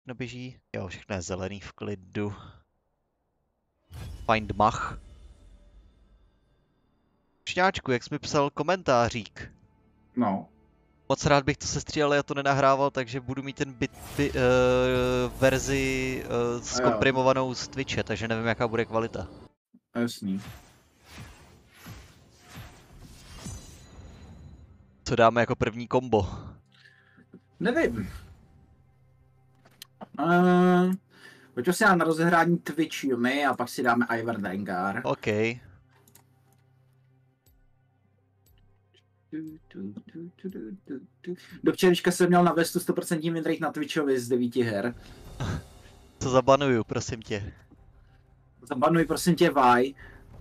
všechno běží? Jo, všechno je zelený v klidu. Find Mach. Šňáčku, jak jsi mi psal komentářík. No. Moc rád bych to sestříhal, ale já to nenahrával, takže budu mít ten verzi zkomprimovanou z Twitche, takže nevím, jaká bude kvalita. Jasný. Co dáme jako první kombo? Nevím. Pojďme si dát na rozehrání Twitch Yumi a pak si dáme Ivar Dengar. OK. Do včerejška jsem měl na vestu 100% win rate na Twitchovi z 9 her. Co zabanuju, prosím tě. Zabanuj prosím tě Vi.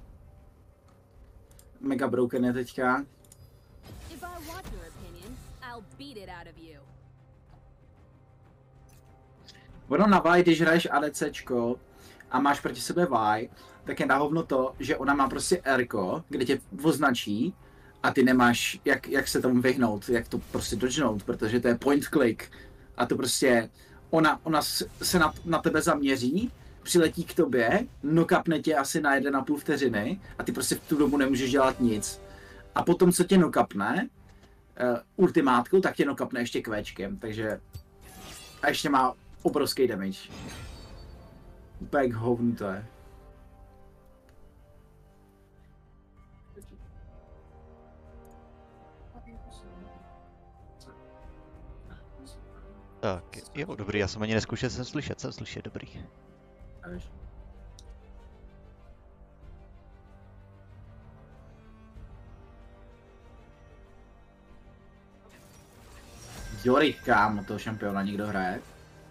Mega broken je teďka. Ono na Vi, když hraješ ADCčko a máš proti sebe Vi, tak je na hovno to, že ona má prostě Rko, kde tě označí a ty nemáš jak se tomu vyhnout, jak to prostě dodžnout, protože to je point click a to prostě ona se na tebe zaměří, přiletí k tobě, nokapne tě asi na 1,5 vteřiny a ty prostě v tu dobu nemůžeš dělat nic. A potom, co tě nokapne ultimátkou, tak tě nokapne ještě kvéčkem, takže a ještě má obrovský damage. Úplně hovnu to je. Tak, jo, dobrý, já jsem ani neskoušel, jsem slyšet, dobrý. Jorik, kámo, toho šampiona někdo hraje?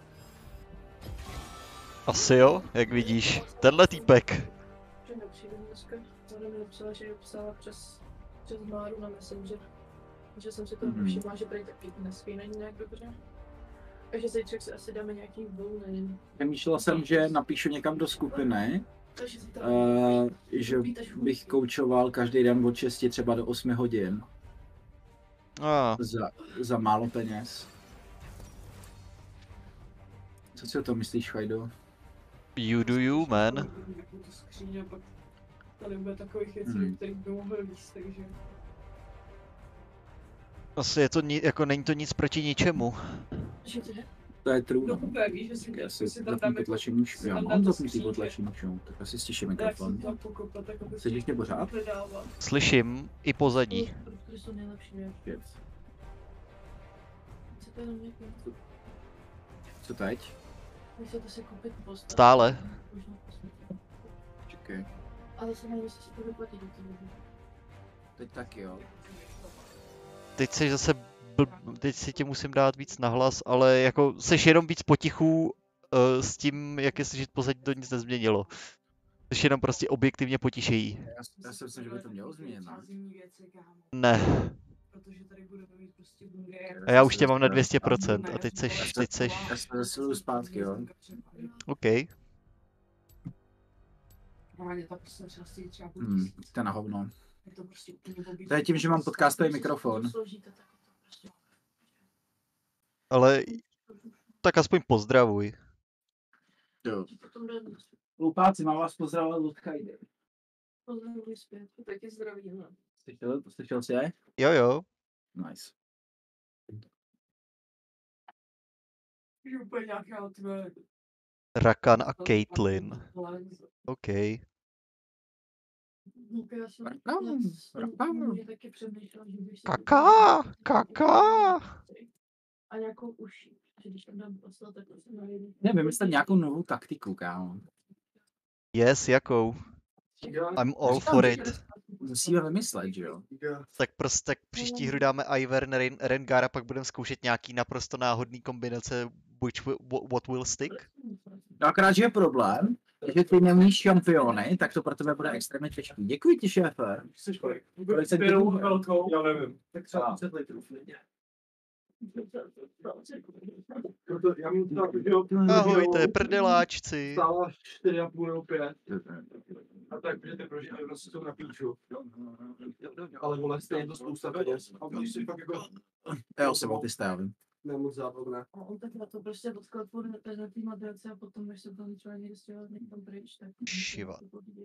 Asi jo, jak vidíš. Tenhle týpek. Že nepřijde dneska. Ona mi napsala, že psala přes Máru na Messenger. Že jsem si to všimla, že prý taky nespí není nějak dobře. A že zítřek si asi dáme nějaký volný. Přemýšlel jsem, že napíšu někam do skupiny, že bych koučoval každý den od 6 třeba do 8 hodin. Za málo peněz. Co si o tom myslíš, Chajdo? You do you, man. Tady bude takových věcí, kterých by mohl víc, takže... Asi je to jako není to nic proti ničemu. To je true. No úplně víš, že si tam dáme... Já mám zapnutý potlačení šum, tak asi stiším mikrofon. Sedíš mě pořád? Slyším i pozadí. To jsou nejlepší věci. Co teď? Stále. Čekaj. Ale se nevím, jestli si to vyplatí do toho. Teď taky jo. Teď jsi zase teď si tě musím dát víc nahlas, ale jako seš jenom víc potichu s tím, jak je slyšet pozadí, to nic nezměnilo. Seš jenom prostě objektivně potišejí. Já si myslím, že by to mělo změnit, ne? A já už tě mám na 200% a teď seš... Já se zasiluju zpátky, jo. OK. To je na hovno. To je tím, že mám podcastový mikrofon. Ale tak aspoň pozdravuj. Jo. Hlupáci, mám vás pozdravovat od Chajdy. Pozdravuj zpět, taky zdravím. Slyšel jsi je? Jo. Nice. Je úplně nějaká tvé... Rakan a Caitlyn. OK. Kaká! A nějakou uši. Když tam dám poslat, tak to se najde. Ne, vymyslet nějakou novou taktiku, kámo. Yes, jakou? I'm all for it. Musíme vymyslet, že jo? Tak prostě tak příští hru dáme Ivern, Rengar a pak budeme zkoušet nějaký naprosto náhodný kombinace what will stick. No akorát, že je problém, že ty neumíš šampiony, tak to pro tebe bude extrémně těžký. Děkuji ti, šéfe. Jsi kolik? Pěrou velkou? Já nevím. Tak třeba 30 litrů klidně. Ahojte, prdeláčci. Stála 4,5 nebo 5. A tak, protože ty prožitky prostě jsou na píču. Ale vole, stejně to spousta peněz. A když si fakt jako... Já jsem autista, já vím. nemoc zábavné. A on tak na to prostě odklepl na té madrace a potom, když se tam třeba někde stěhoval někam pryč, tak... Šiva.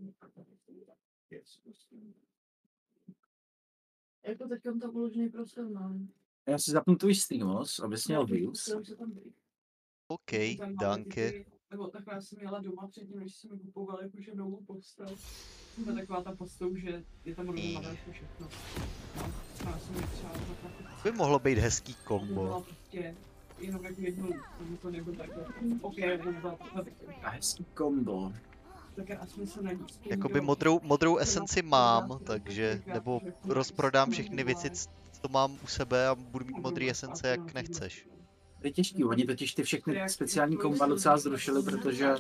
Jako teď tam uložený prostor mám. Já si zapnu tvůj streamos, abys měl views. OK, Tam máme danke. nebo takhle já jsem měla doma předtím, než jsem kupoval jakože novou postel. To je taková ta postel, že je tam rovnováha jako všechno. Já jsem ji třeba takhle. By mohlo být hezký Byla kombo. prostě jenom jako jednu, to nebylo takhle. OK, byla A hezký kombo. tak já jsem se na ní Jakoby modrou esenci mám, takže, nebo rozprodám všechny věci, co mám u sebe a budu mít modrý esence, jak nechceš. To je těžký, oni totiž ty všechny speciální komba docela zrušili, protože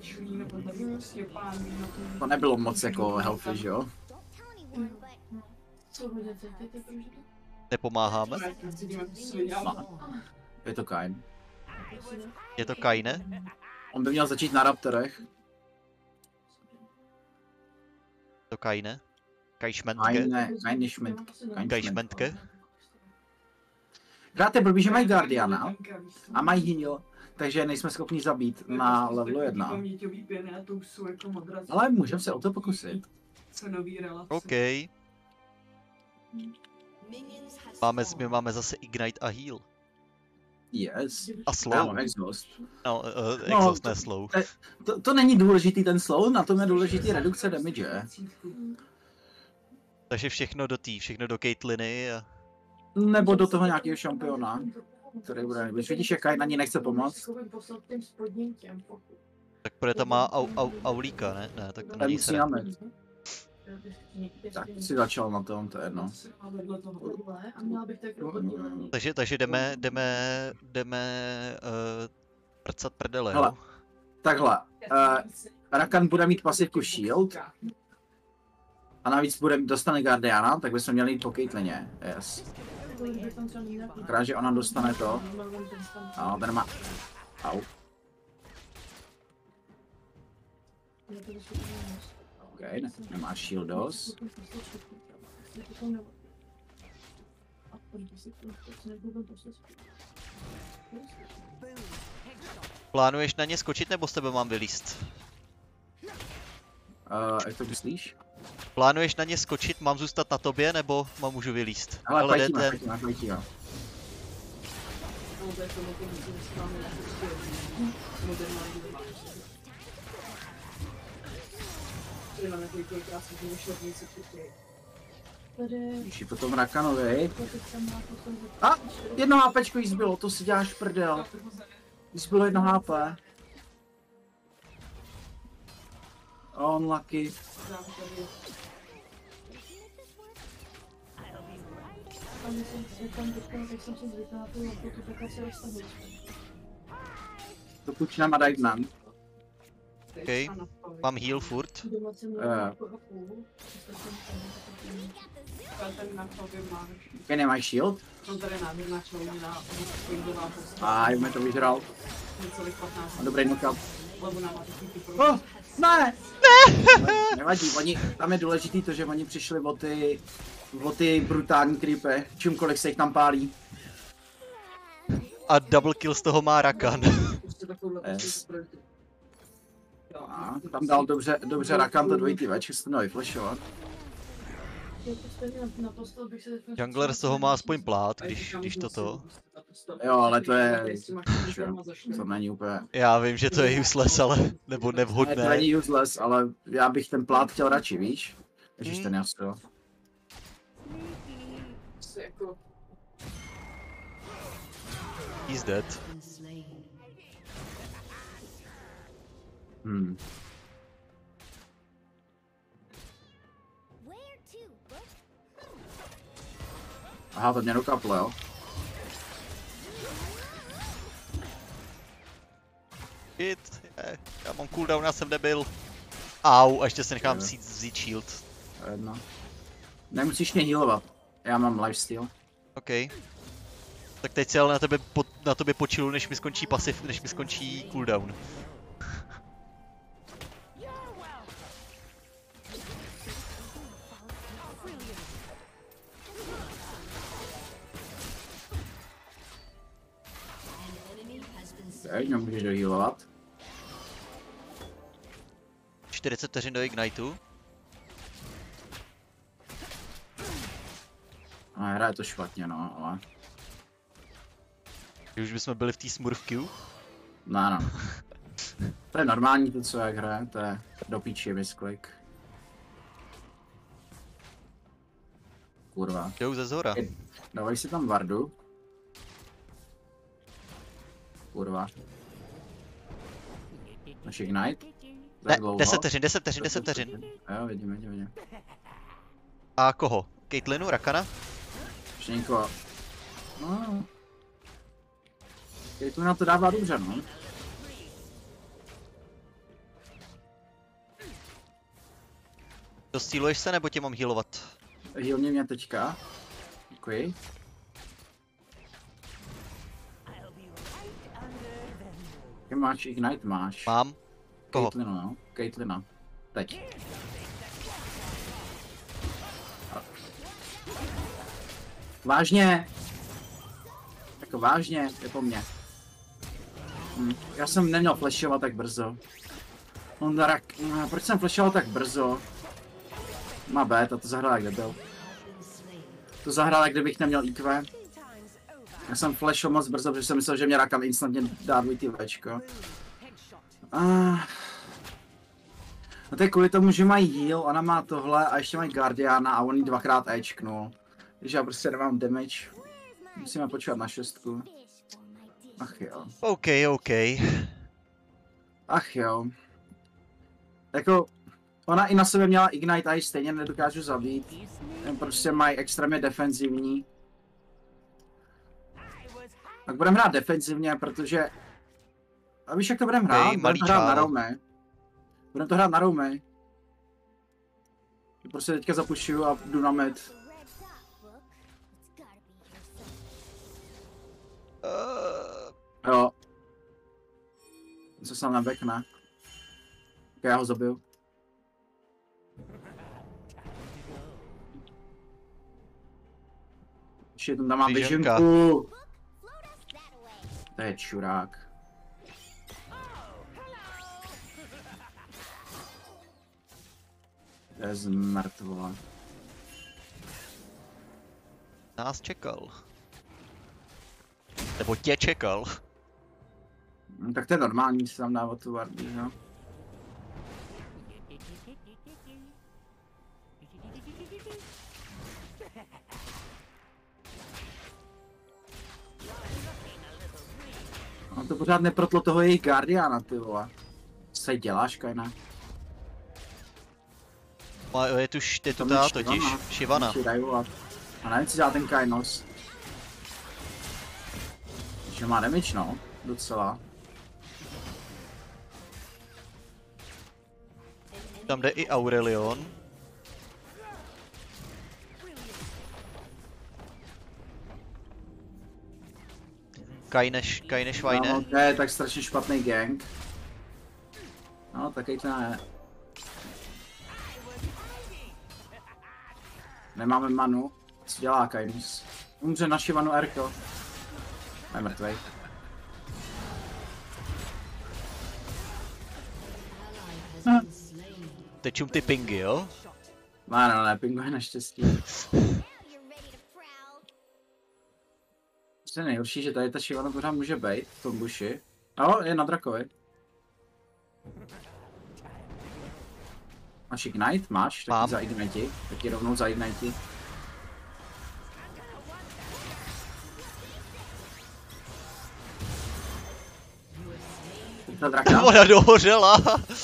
to nebylo moc jako healthy, že jo? Co hodně cítíte, protože Nepomáháme? Je to Kain. Je to Kaine? On by měl začít na Raptorech. To Kaine? Kajšmentke? Kajšmentke? Hráte blbý, že mají Guardiana a mají heal, takže nejsme schopni zabít na levelu 1. Ale můžeme se o to pokusit. OK. My máme zase Ignite a Heal. Yes. A Já slow. mám exhaust. No, exhaust, ne slow. To není důležitý ten slow, na tom je důležitý redukce damage. Takže všechno do Caitliny a... Nebo do toho nějakého šampiona, který bude nejbliž. Vidíš, jak Kain na ní nechce pomoct? Tak protože tam má Aulíka, ne? Ne, tak to Ten není musí sere. na med. Tak si začal na tom, to je jedno. Takže jdeme prcat prdele, Hele. jo? Takhle, Rakan bude mít pasivku Shield a navíc dostane Guardiana, tak bychom měli jít po Caitlynně. Yes. Akorát, že ona dostane to. Ano, ten má... Au. OK, nemá shieldos. Plánuješ na ně skočit, nebo s tebe mám vylíst? Jak to myslíš? Plánuješ na ně skočit, mám zůstat na tobě, nebo mám můžu vylíst? Ale jdete... fajtíme. Když je potom Rakanovi. A, 1 HPčko jí zbylo, to si děláš prdel. Jí zbylo 1 HP. Unlucky. To půjč nám a daj nám. OK, mám heal furt. Ty nemáš shield? A mi to vyžral. A dobrý knockout. Oh, ne! Nevadí, tam je důležitý to, že oni přišli o ty brutální creepy, čímkoliv se jich tam pálí. A double kill z toho má Rakan. Yes. A tam dal dobře Rakan to dvojitý več, se to měl vyflashovat. Jungler z toho má aspoň plát, když toto. Jo, ale to je... To není úplně... Já vím, že to je useless, ale... Nebo Ne, to nevhodné. není useless, ale já bych ten plát chtěl radši, víš? Ježiš, ten jasno. He's dead. Aha, to mě dokaplo, jo? Shit, já mám cooldown, já jsem debil. Au, a ještě se nechám vzít shield. Jedno. Nemusíš mě healovat, já mám lifesteal. OK. Tak teď si ale na tobě počilu, než mi skončí pasiv, než mi skončí cooldown. Okay, můžeš dohealovat. 40 vteřin do Igniteu. A hraje to špatně, no, ale... Už bychom byli v té Smurf queue. No. To je normální to, co jak hraje, to je do píči misklik. Kurva. Jdou ze zhora. Dávaj si tam vardu. Kurva. Máš Ignite? Ne, 10 vteřin, 10 vteřin. Jo, vidím. A koho? Caitlinu, Rakana? Ještě někoho. No. Caitlina to dává dobře, no. Dostýluješ se, nebo tě mám healovat? Healně mě teďka. Děkuji. Jaký máš Ignite? Máš. Mám. Koho? Caitlina, no. Caitlina. Teď. Vážně. Jako vážně, je po mně. Já jsem neměl flashovat tak brzo. Proč jsem flashoval tak brzo? Má B, to zahrál jak debil. To zahrál jak kdybych neměl IQ. Já jsem flashoval moc brzo, protože jsem myslel, že mě Rakan instantně dá dvojitý Včko. No to je kvůli tomu, že mají heal, ona má tohle a ještě mají Guardiana a on jí dvakrát Ečknul. Takže já prostě nemám damage. Musíme počkat na 6. Ach jo. OK. Ach jo. Jako, ona i na sebe měla Ignite a ji stejně nedokážu zabít. Jen prostě mají extrémně defenzivní. Tak budeme hrát defenzivně, protože... A víš, jak to budeme hrát? Budeme to hrát na roamy. Budeme to hrát na roamy. Prostě teďka zapušuju a jdu na mid. Jo. Co se nám backne? Tak já ho zabiju. Ještě tam mám vyžinku. To je čurák. To je zmrtvola. Nás čekal. Nebo tě čekal. Tak to je normální, si tam dávat tu vardu, že? No to pořád neprotlo toho jejich Guardiana, ty vole. Co se děláš, Kajna? Je tu ta totiž, Shivana. A nevím, co dělá ten Kainos. Že má damage, no, docela. Tam jde i Aurelion. Kajneš Vajne. No, to je tak strašně špatný gang. No, taky to ne. Nemáme manu. Co dělá Kainos? Umře na Shivanu Erko. Je mrtvej. Tečum ty pingy, jo? Ne, pinguje naštěstí. To je nejhorší, že tady ta Shivana pořád může být v tom buši. No, je na drakovi. Máš Ignite? Máš? Taky mám. Za Ignite. Taky rovnou za Ignite. Ta draka. Ona dohořela.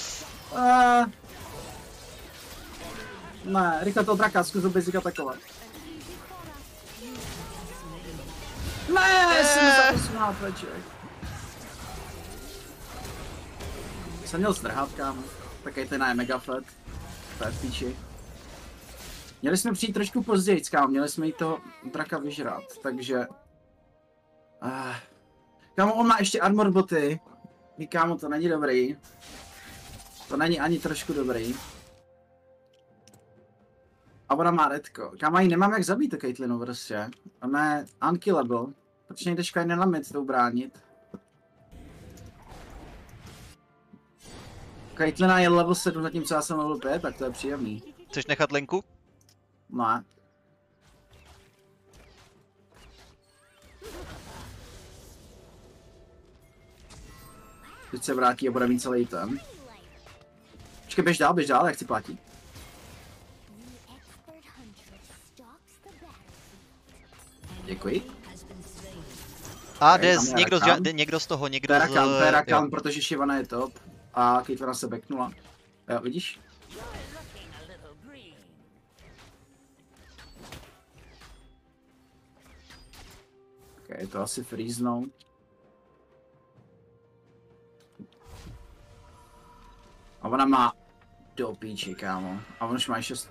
Ne, rychle to draka, zkus ho basic atakovat. Ne, jsem zaposunul HPček. Jsem měl zdrhat, kámo. Takej ten je mega fat. To je v píči. Měli jsme přijít trošku později, kámo. Měli jsme jít toho draka vyžrat, takže... Kámo, on má ještě armor boty. Kámo, to není dobrý. To není ani trošku dobrý. A ona má redko. Kámo, ji nemám jak zabít to Caitlinu prostě. Ona je unkillable. Proč nejdeš Kaine na mid to ubránit? Caitlina je level 7, zatímco já jsem level 5, tak to je příjemný. Chceš nechat linku? No. Teď se vrátí a bude mít celý ten. Počkej, běž dál, jak chci platit. Děkuji. A Okay, někdo z toho, někdo To je z... Rakan, protože Shyvana je top. A Caitlina se backnula. Jo, vidíš? Ok, to asi freeznou. A ona má do píči, kámo. A on už má 6.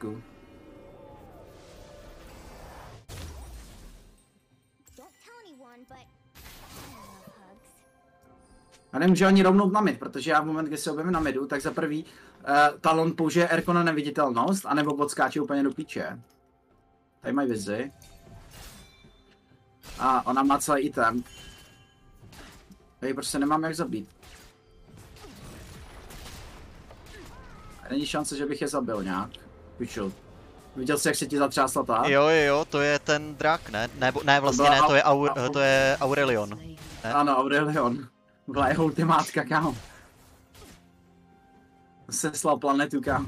A nemůže ani rovnout na mid, protože já v moment, kdy se objevím na midu, tak za prvý Talon použije Erko na neviditelnost, anebo odskáče úplně do píče. Tady mají vizi. A ona má celý item. Tady prostě nemám jak zabít. A není šance, že bych je zabil nějak. Piču. Viděl jsi, jak se ti zatřásla ta? Jo, to je ten drak, ne? Ne, vlastně ne, to je Aurelion. Ne? Ano, Aurelion. Byla jeho ultimátka, kámo. Seslal planetu, kámo.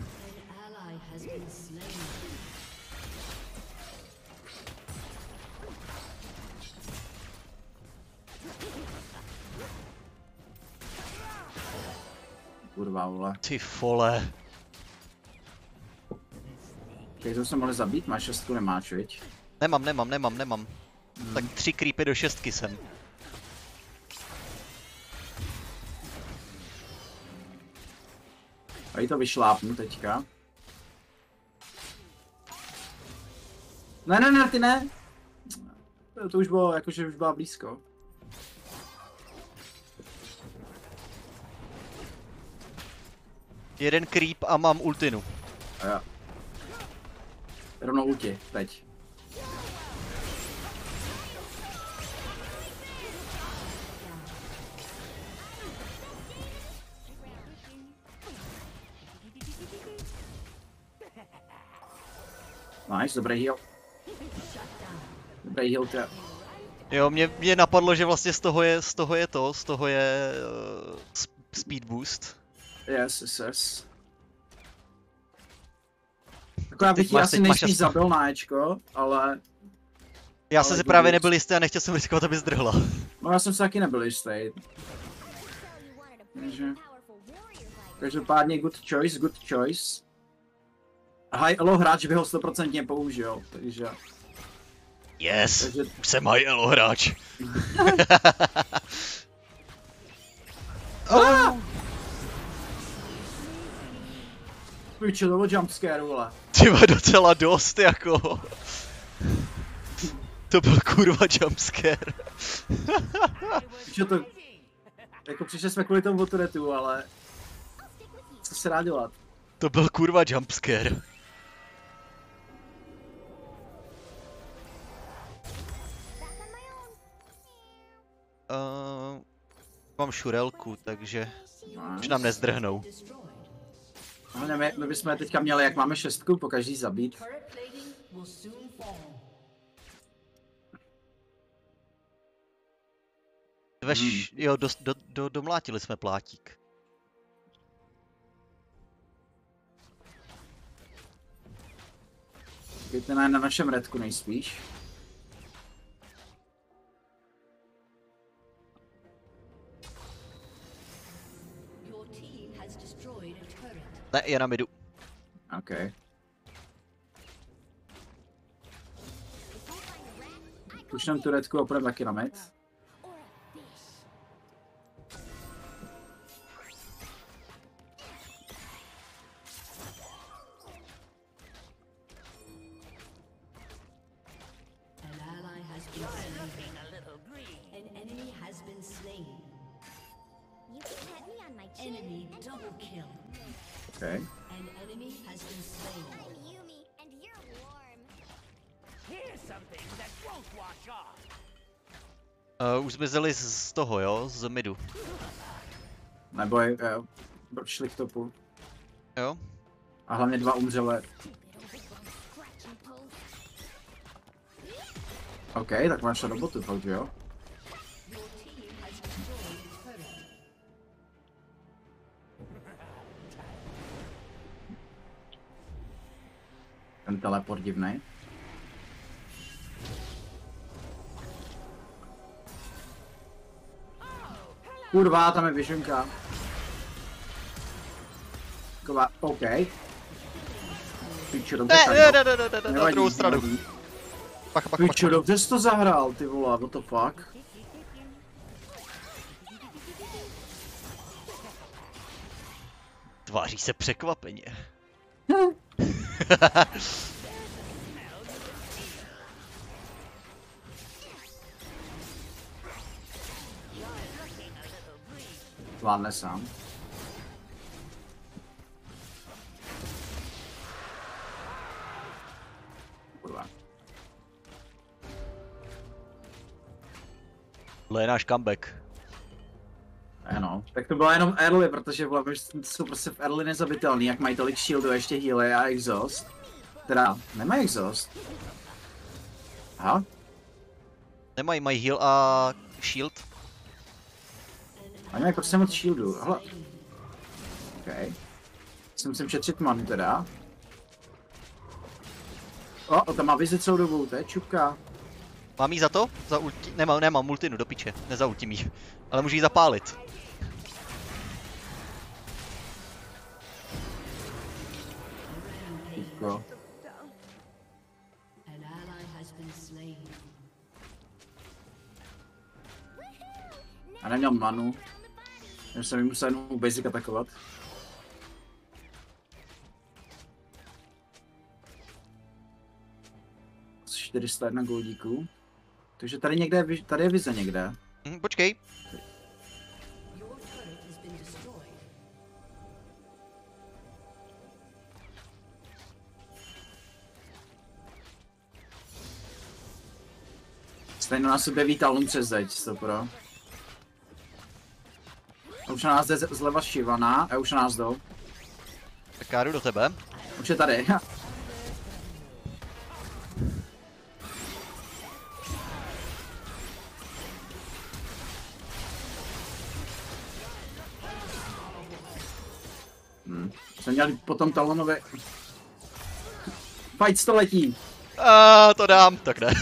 Kurva, vole. Ty vole. Když jsme mohli zabít, máš 6, nemáš, viď? Nemám. Tak 3 creepy do 6 jsem. A jí to vyšlápnu teďka. Ne, ty ne. To už bylo, jakože už byla blízko. Jeden creep a mám ultinu. A jo. Rovnou ulti, teď. Nice, dobrý heal. Dobrý heal, tě. Jo, mě napadlo, že vlastně z toho je speed boost. Yes. Jako já bych ji asi nejspíš zabil na Ečko, ale... Já jsem si právě nebyl jistý a nechtěl jsem riskovat, aby zdrhla. No já jsem se taky nebyl jistý. Každopádně good choice. High elo hráč by ho 100% použil, takže... Yes, takže... už jsem high elo hráč. Piče, to byl jumpscare, vole. Tyba docela dost, jako. To byl kurva jumpscare. Piče, to... Jako přišli jsme kvůli tomu turretu, ale... Co se dá dělat? To byl kurva jumpscare. Mám šurelku, takže už nám nezdrhnou. My bychom teďka měli, jak máme 6, po každý zabít. Jo, domlátili jsme plátík. Ten je na našem redku nejspíš. Ne, je na midu. OK. Pušneme tu redku a půjdeme taky na mid. Okay. An enemy has been slain. I'm Yumi, and you're warm. Here's something that won't wash off. Už zmizeli z toho, jo? Z midu. Nebo šli k topu. Jo? A hlavně 2 umřelé. OK, tak máš robotu, fakt jo? Ten teleport divnej. Kurva, tam je vyžunka. Taková, OK. Pičo, dobře, Ne, na druhou stranu. Pak. Pičo, dobře jsi to zahrál, ty vole, what the fuck. Tváří se překvapeně. Vládne sám. Kurva. Tohle je náš comeback. Ano, tak to bylo jenom early, protože vole, jsou prostě v early nezabitelný, jak mají tolik shieldu, ještě healy a exhaust. Teda, nemají exhaust. Aha, Mají heal a shield. oni mají prostě moc shieldu, hele. OK. Si musím šetřit manu teda. O, tam má vizi celou dobu, to je čupka. Mám jí za to? Za ulti? Nemám multinu, do piče. Nezaultím jí. Ale můžu jí zapálit. Čupko. An ally has been slain. A neměl manu. Já jsem jim musel jenom basic atakovat. Z 401 goldíků. Takže tady někde je, tady je vize někde. Počkej. Your turret has been destroyed. Stejně na sebe ví talon přes zeď, stopro. A už na nás jde zleva Shivana a už na nás jdou. Tak já jdu do tebe. Už je tady. Jsem měl potom talonové... Fight století! To dám, tak ne.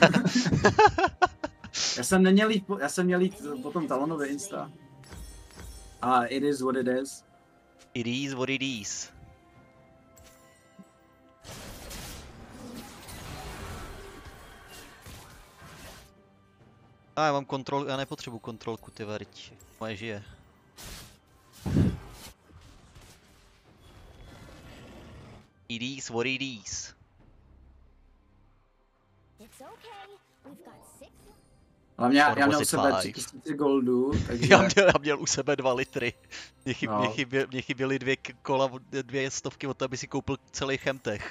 Já jsem měl jít potom talonové insta. A it is what it is. It is what it is. Já mám kontrol, já nepotřebuji kontrolku, ty verť. Moje žije. It is what it is. It's okay. We've got 6. Hlavně já měl u was it sebe 5? 3000 goldů, takže... Já měl u sebe 2 litry. No. Mě chyběly 2 kola, 2 stovky od toho, aby si koupil celý chemtech.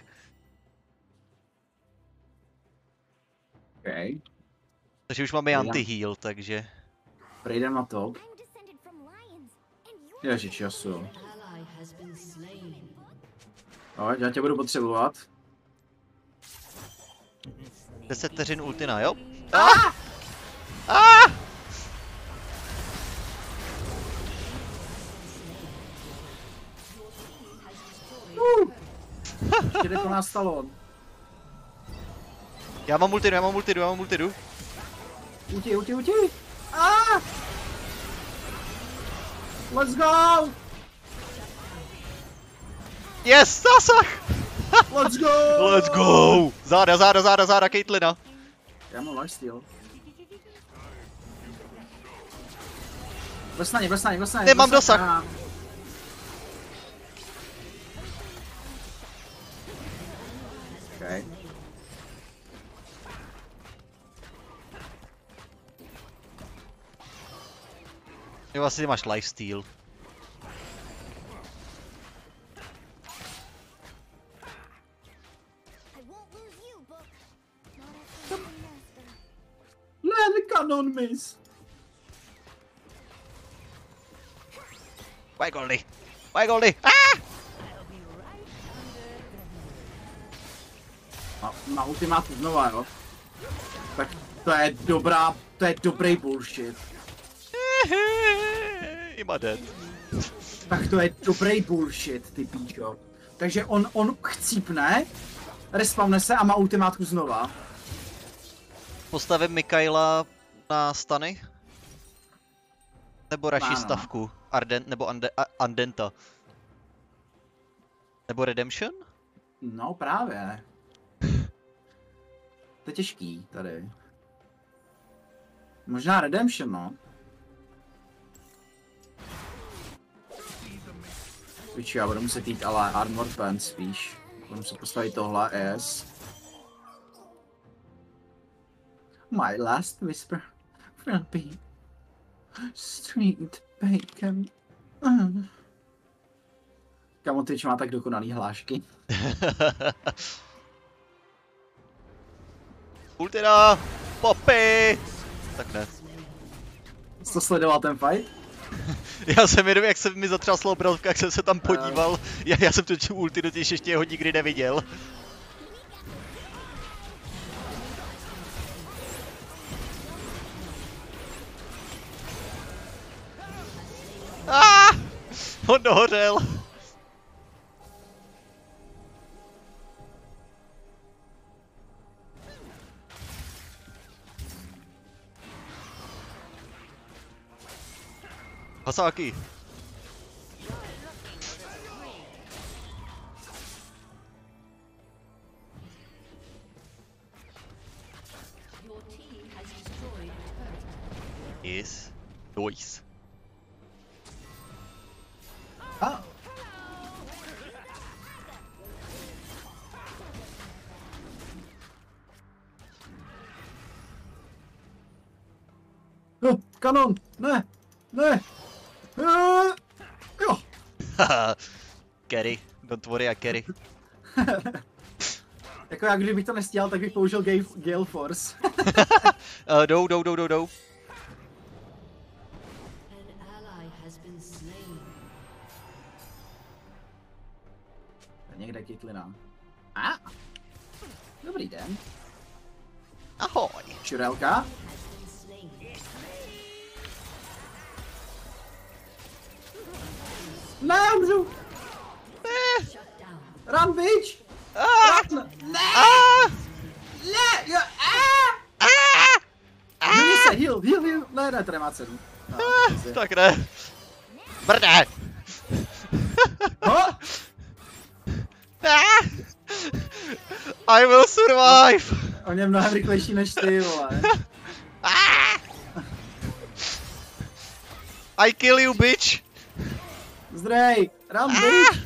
Okay. Takže už máme Já. anti-heal, takže... Prejdem na to. I'm descended from lions, and you're Ježiš, času. Ally has been slain. No, já tě budu potřebovat. 10 vteřin ultina, jo? Ještě jde po nás talon. Já mám multidu. Uti. Ah! Let's go! Yes, zásah! Let's go! Let's go! Záda, Caitlina. Já mám lifesteal. Vles na ně. Nemám dosah. Okay. Jo, asi máš lifesteal. I won't lose you, book. Not after my master. Let the cannon miss. Why Goldie? Why Goldie? Na ultimátu znova, jo. Tak to je dobrý bullshit. Ima dead. Tak to je dobrý bullshit, ty píčo. Takže on chcípne, respawne se a má ultimátku znova. Postavím Mikaela na stany? Nebo radši Ano. stavku? Nebo Andenta? Nebo Redemption? No právě. To je těžký tady. Možná Redemption, no. Piči, já budu muset jít ale Armor Pen spíš. Budu muset postavit tohle, yes. My last whisper will be street bacon. Kamo, Twitch má tak dokonalý hlášky. Ultina! Poppy! Tak ne. Jsi to sledoval ten fight? Já jsem jenom, jak se mi zatřásla obrazovka, jak jsem se tam podíval. Já jsem tu ulti totiž ještě ho nikdy neviděl. On dohořel. Hasáky. Your team has destroyed a turret. Yes. Nice. Ah. No, kanon! Ne! Ne! Jo! Haha. Carry. Don't worry, I carry. Jako já kdybych to nestíhal, tak bych použil Gale Force. Jdou. An ally has been slain. Někde Caitlina. A! Dobrý den. Ahoj. Čurelka. Has been slain. Ne, umřu! Shut down. Run, bitch! Run! Ne! Ne! Jo! Měni se, heal! Ne, to nemá cenu. No, Tak ne. Brde. no, I will survive. on je mnohem rychlejší než ty, vole. I kill you, bitch. Zdrej! Run, bitch!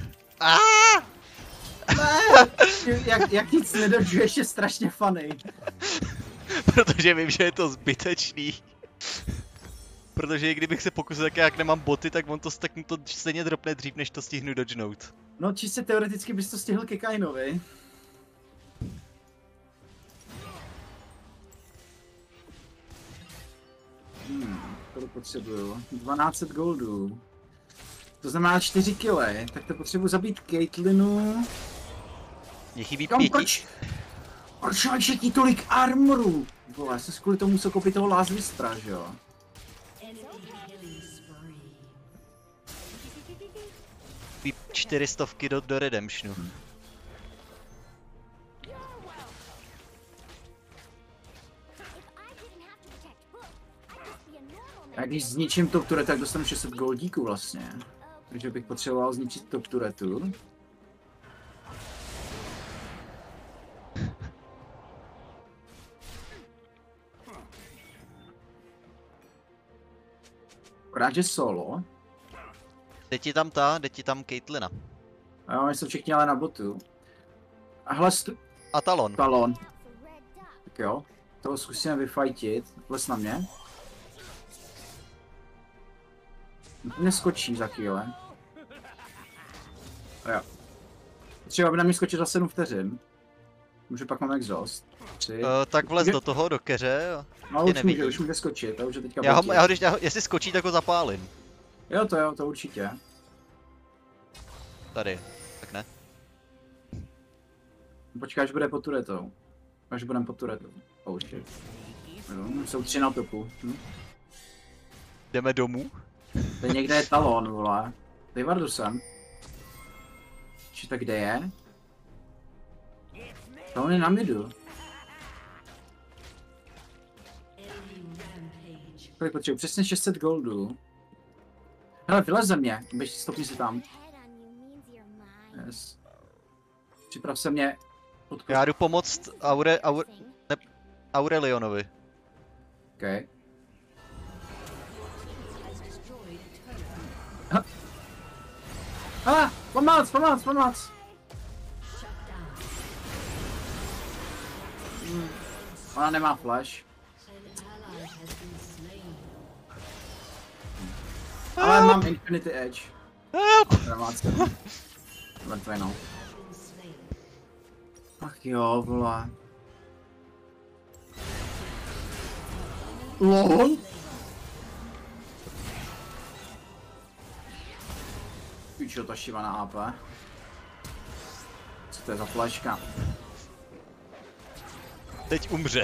Ne! Jak nic nedodžuješ je strašně funny. Protože vím, že je to zbytečný. Protože i kdybych se pokusil, tak jak nemám boty, tak on to stejně dropne dřív, než to stihnu dodgenout. No čistě teoreticky bys to stihl ke Kainovi. Kolik potřebuju? 1200 goldů. To znamená 4 kily, tak to potřebuji zabít Caitlinu. Mě chybí Kam, 5. proč máš ti tolik armoru? Vole, já jsem kvůli tomu musel koupit toho Last Whistra, že jo? Enemy killing spree. Chybí 400 do Redemptionu. A když zničím top turret, tak dostanu 600 goldíků vlastně. Takže bych potřeboval zničit top turretu. Akorát, že solo. Jde ti tam Caitlina. A jo, oni jsou všichni ale na botu. A hle, A Talon. Talon. Tak jo, toho zkusíme vyfajtit. Les na mě. Neskočí za chvíli. A jo. Třeba by na mě skočit za 7 vteřin. Může pak mám exhaust. 3. Tak vlez do toho, do keře. No tě už nevidí. může skočit, a už je teďka Já ho, botit. jestli skočí, tak ho zapálím. Jo, to určitě. Tady, tak ne. Počkej, až bude pod turetou. Až budem pod turetou. Oh shit. No, jsou 3 na topu. Jdeme domů? Tady někde je talon, vole. Tady Vardu jsem. Či tak kde je? Talon je na midu. Kolik potřebuji? Přesně 600 goldů. Hele, vylez ze mě. Běž, stopni si tam. Yes. Připrav se mě. Já jdu pomoct Aurelionovi. Okay. Pomoc! Ona nemá flash. Ale mám Infinity Edge. Mrtvej no. Ach jo, vole. LOL. Píčo, ta šiva na AP. Co to je za flashka? Teď umře.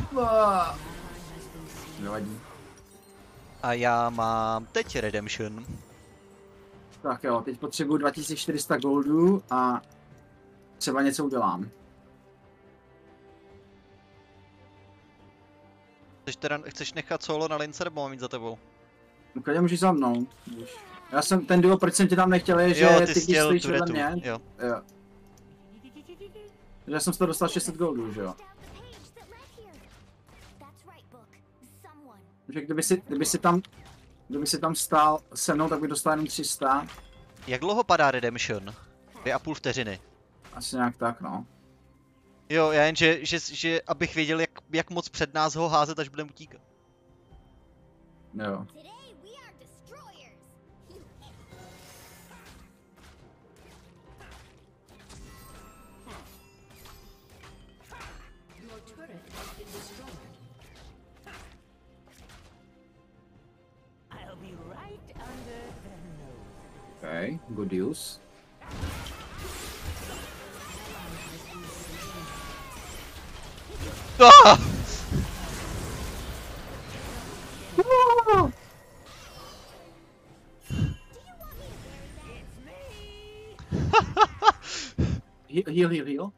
Nevadí. A já mám teď Redemption. Tak jo, teď potřebuji 2400 goldů a třeba něco udělám. Chceš nechat solo na lince, nebo mám jít za tebou? Klidně můžeš za mnou. Já jsem ten duo, proč jsem tě tam nechtěl, je, že Jo, ty když stojíš vedle mě. Jo. Jo. Já jsem z toho dostal 600 goldů, že jo. Takže kdyby si tam stál se mnou, tak by dostal jenom 300. Jak dlouho padá Redemption? 2,5 vteřiny. Asi nějak tak, no. Jo, já jen, že abych věděl, jak moc před nás ho házet, až budeme utíkat. Jo. Your turret has been destroyed. I'll be right under the nose. Okay, good use. Ah! Heal.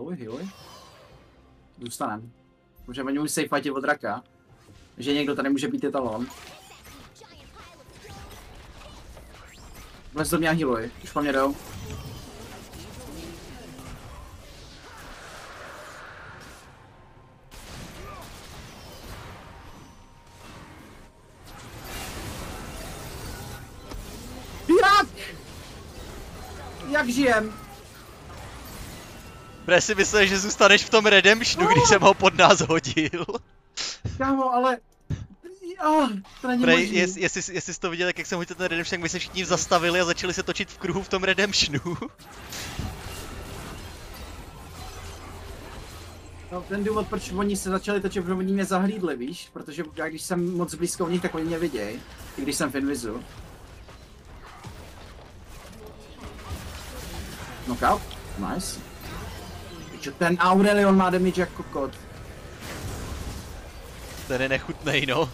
Zůstanem. Můžeme oni už safeati od draka. Že někdo tady může být talon. Vlez do mě a healuj. Už po mě jdou. Jak žijem? Bre si myslel, že zůstaneš v tom Redemptionu, když jsem ho pod nás hodil. Kámo, ale... to není Bre, možný. jestli jsi to viděl, jak jsem hodil ten Redemption, tak my se všichni zastavili a začali se točit v kruhu v tom Redemptionu. No, ten důvod, proč oni se začali točit, protože oni mě zahlídli, víš? Protože já když jsem moc blízko u nich, tak oni mě vidějí. I když jsem v invizu. Knockout? Nice. Víčo, ten Aurelion má damage jak kokot. Ten je nechutnej, no.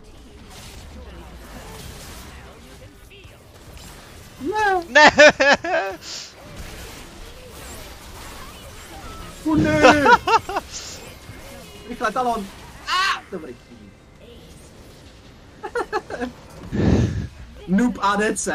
Ne! Ne! Ne! Rychle, talon! Dobrý. Noob ADC?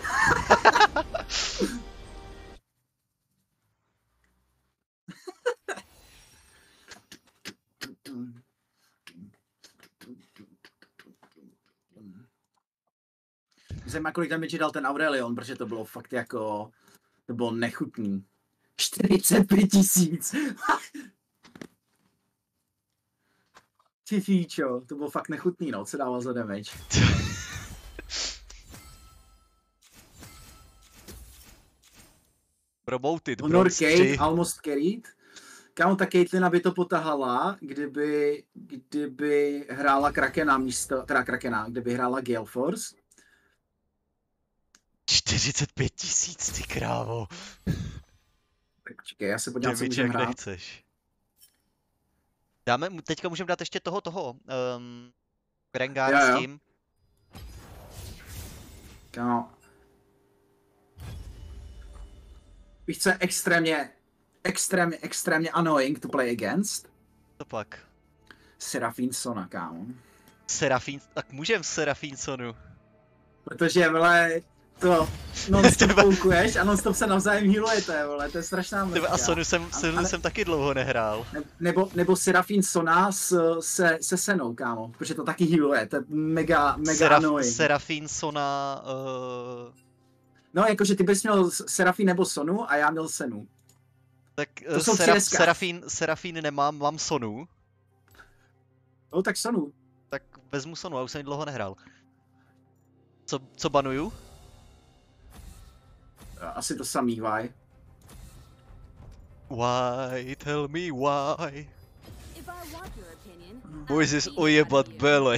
Zajímá, kolik damage dal ten Aurelion, protože to bylo fakt jako... To bylo nechutný. 45 000! Ty fíčo, to bylo fakt nechutný, no, co dával za damage. Promoted, Honor bronze Kate, 3. almost carried. Kámo, ta Caitlyn by to potahala, kdyby hrála Krakena místo, teda Krakena, kdyby hrála Gale Force. 45 000, ty krávo. Tak čekej, já se podívám, co Damage můžeme jak hrát. nechceš. Teďka můžeme dát ještě toho, Rengar Jo, s jo. tím. Kámo. Víš, co je extrémně annoying to play against? To pak. Seraphine Sona, kámo. Serafín, tak můžem Serafinsonu. Protože, vole, to non-stop koukuješ a non-stop se navzájem healujete, vole, to je strašná mrtka. A Sonu ale- jsem taky dlouho nehrál. Nebo Seraphine Sona se Senou, kámo, protože to taky healuje, to je mega annoying. Serafinsona, No, jakože ty bys měl Seraphine nebo Sonu a já měl Senu. tak To jsou tři Serafín nemám, mám Sonu. No, tak Sonu. Tak vezmu Sonu, já už jsem ji dlouho nehrál. Co banuju? Asi to samý, vaj. Why? Tell me why. If I want your opinion, Mojzes ojebat bele.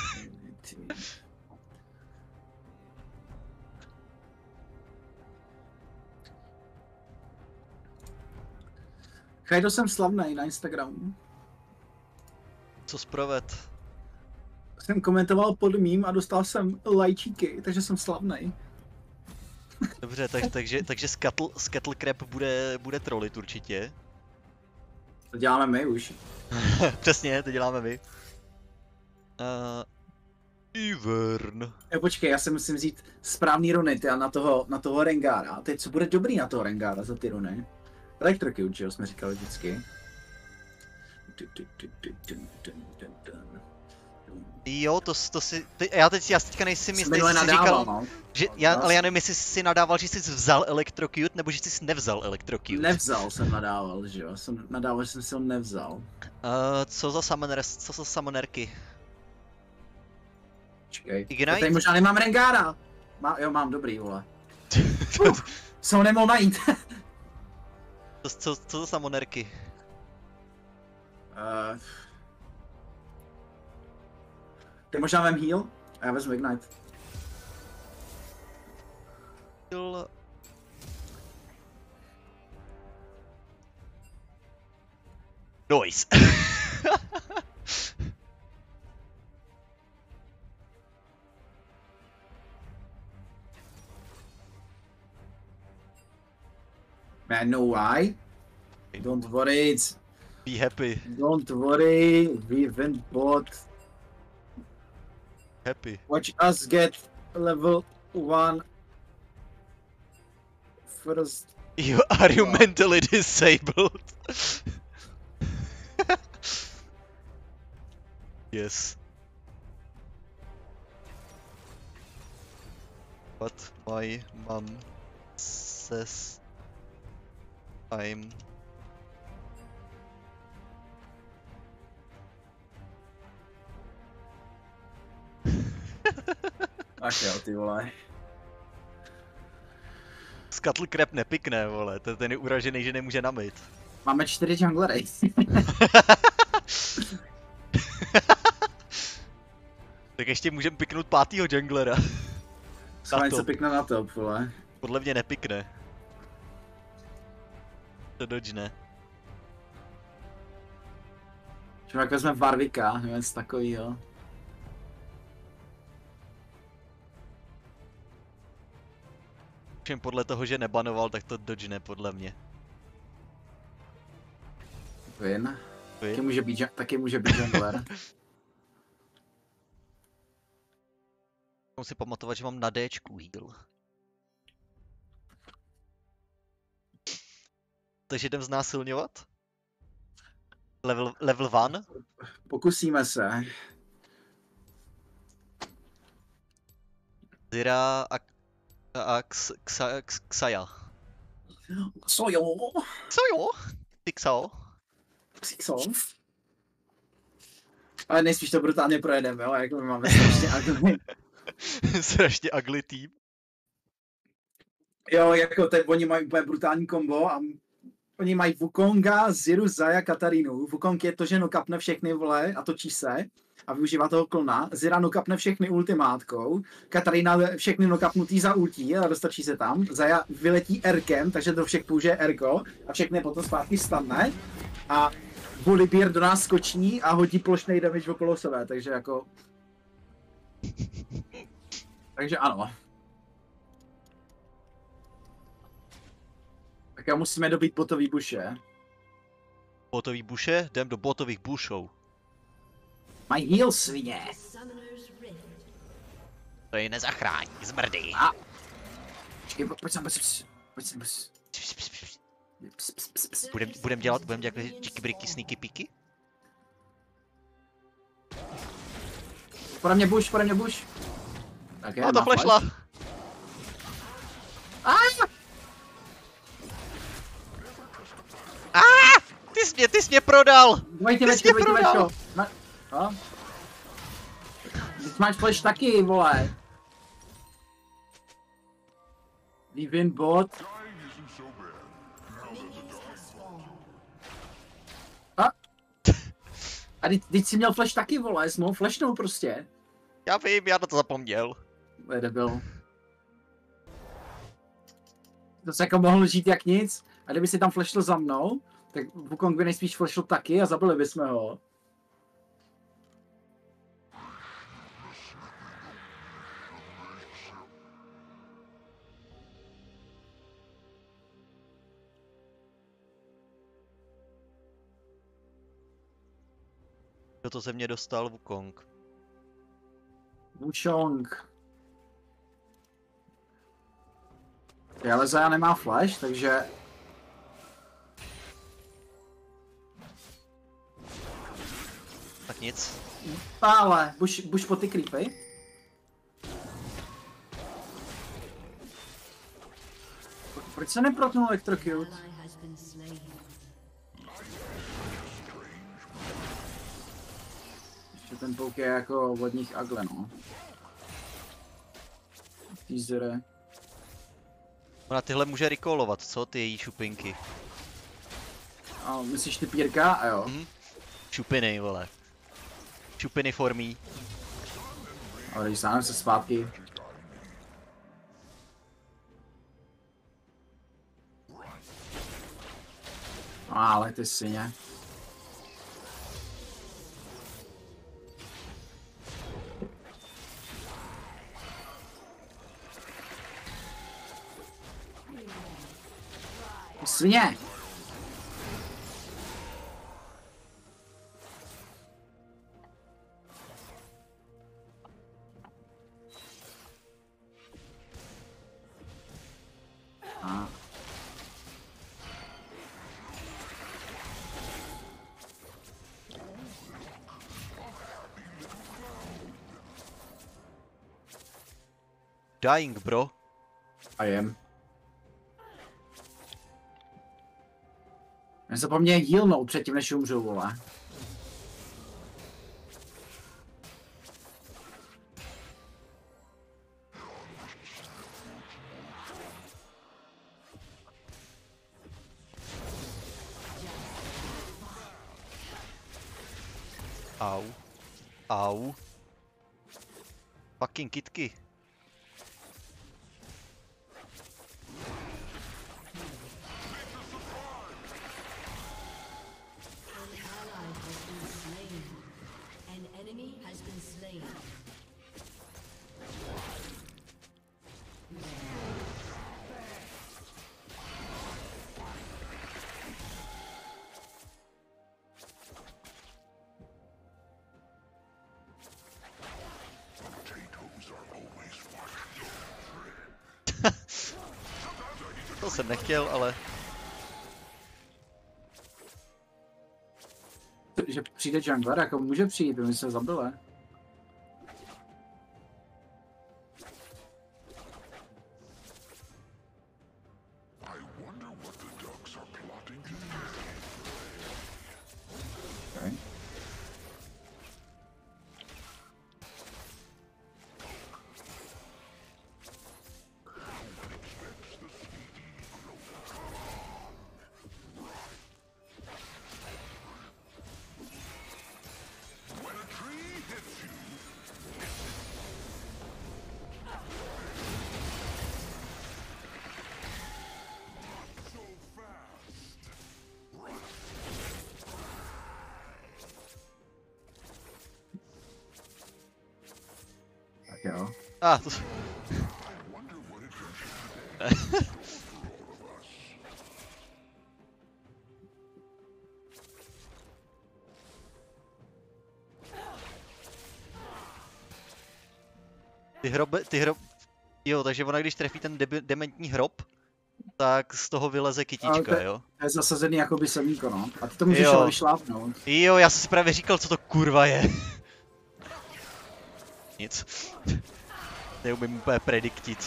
Chajdo jsem slavnej na Instagramu. Co zproved? Jsem komentoval pod mým a dostal jsem lajčíky, takže jsem slavnej. Dobře, takže Scuttle Crab bude trolit určitě. To děláme my už. Přesně, to děláme my. Ivern. Počkej, já si musím vzít správný runy ty, na toho Rengara. Teď co bude dobrý na toho Rengara za ty runy? Electrocute, že jo, jsme říkali vždycky. Jo, to si... Já teďka nejsem jistý, Minule jestli jsi nadával, říkal... no. Že, ale já nevím, jestli jsi nadával, že jsi vzal Electrocute, nebo že jsi nevzal Electrocute. Nevzal jsem nadával, že jo. Jsem nadával, že jsem si ho nevzal. Co za summonerky? Počkej. Ignite? Já tady možná nemám Rengara. Jo, mám, dobrý, vole. Jsem ho nemohl najít. Co za summonerky? Ty možná vem heal a já vezmu Ignite. Nice. Man, no why? Don't worry, Be happy. don't worry, we went bot. Happy. Watch us get level 1 first. Are you mentally disabled? Yes. But my mom says I'm Ach jo, ty vole. Scuttle Crab nepikne, vole, ten je uražený, že nemůže namit. Máme 4 junglery. Tak ještě můžeme piknout 5. junglera. Schválně top. se pikne na top, vole. Podle mě nepikne. To dodžne. Člověk vezme Warwicka, nebo něco takovýho. Všem podle toho, že nebanoval, tak to dodžne podle mě. Win. Vy? Taky může být jungler. Musím si pamatovat, že mám na Dčku heal. Takže jdem znásilňovat? Level 1? Pokusíme se. Zira a Xaya. Co jo? Co jo? Ty Xao? Co? Ale nejspíš to brutálně projedeme, jo? Jako my máme strašně ugly. Strašně ugly tým. Jo, jako oni mají úplně brutální kombo a Oni mají Wukonga, Ziru, Zaya, Katarínu. Wukong je to, že nokapne všechny, vole, a točí se a využívá toho klona. Zira nokapne všechny ultimátkou. Katarína všechny nokapnutý za ultí a dostačí se tam. Zaya vyletí Rkem, takže do všech použije Rko a všechny potom zpátky stane. A Volibear do nás skočí a hodí plošnej damage okolo sebe, takže jako... Takže ano. Tak já musíme dobít botový buše. Botový buše? Jdem do botových bušů. Mají heal, svině. Summoner's Rift. To je nezachrání, zmrdý. Počkej, pojď sem, pojď sem. Budem dělat čiky-briky, sneaky piky? Pode mě buš. Tak A to flashla. Ty jsi mě prodal! Dvojitě Ty jsi mě večko. prodal. Teď máš flash taky, vole. Divin bot. A teď jsi měl flash taky, vole, jsi mohl flashnout prostě. Já vím, já na to zapomněl. Debil. To se jako mohl žít jak nic, a kdyby si tam flashl za mnou, tak Wukong by nejspíš flashl taky a zabili bychom ho. Kdo to ze mě dostal? Wukong. Wuchong. Ale Zaya nemá flash, takže... Tak nic. Ale, buš po ty creepy. Proč se neprotnul Electrocute? Ally has been slain. Ještě ten pouk je jako od nich agle, no. Teasere. Ona tyhle může recallovat, co? Ty její šupinky. A myslíš ty pírka? A jo. Šupiny, vole. Šupiny for me. Ale když stáhneme se zpátky. Ale ty syně. Svině! A. Dying, bro. I am. Nezapomněj healnout předtím, než umřu, vole. Au. Au. Fucking kitky. An enemy has been slain. To jsem nechtěl, ale... Že přijde jungler, jako může přijít, my se zabili. Okay. To... Ty hrob... Jo, takže ona když trefí ten dementní hrob, tak z toho vyleze kytička, jo? To je zasazený jakoby semínko, no. A ty to můžeš ale vyšlápnout. Jo, já jsem si právě říkal, co to kurva je. Nic. Neumím úplně prediktit.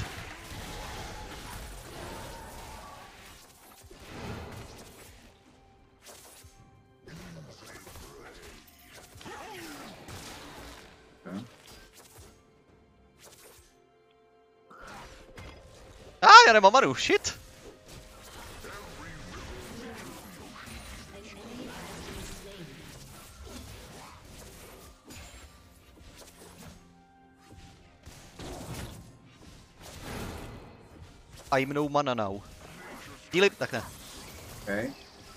Já nemám manu, shit! I'm no mana now. Díly, tak ne. Okay.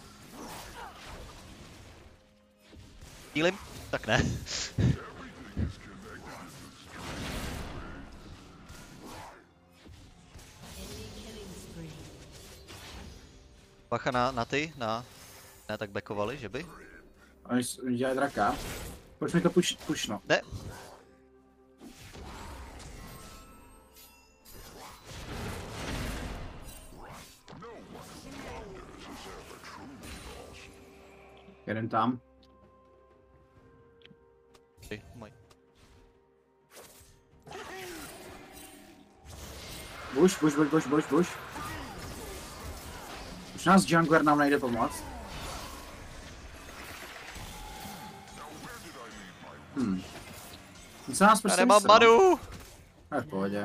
Dílim, tak ne. Bacha na ty, ne, tak backovali, že by? Oni dělají draka. Proč mi to pušno? Ne. Jeden tam. Bush. Už nás jungler nám nejde pomoct. Co nás prostě já nemám manu! V pohodě.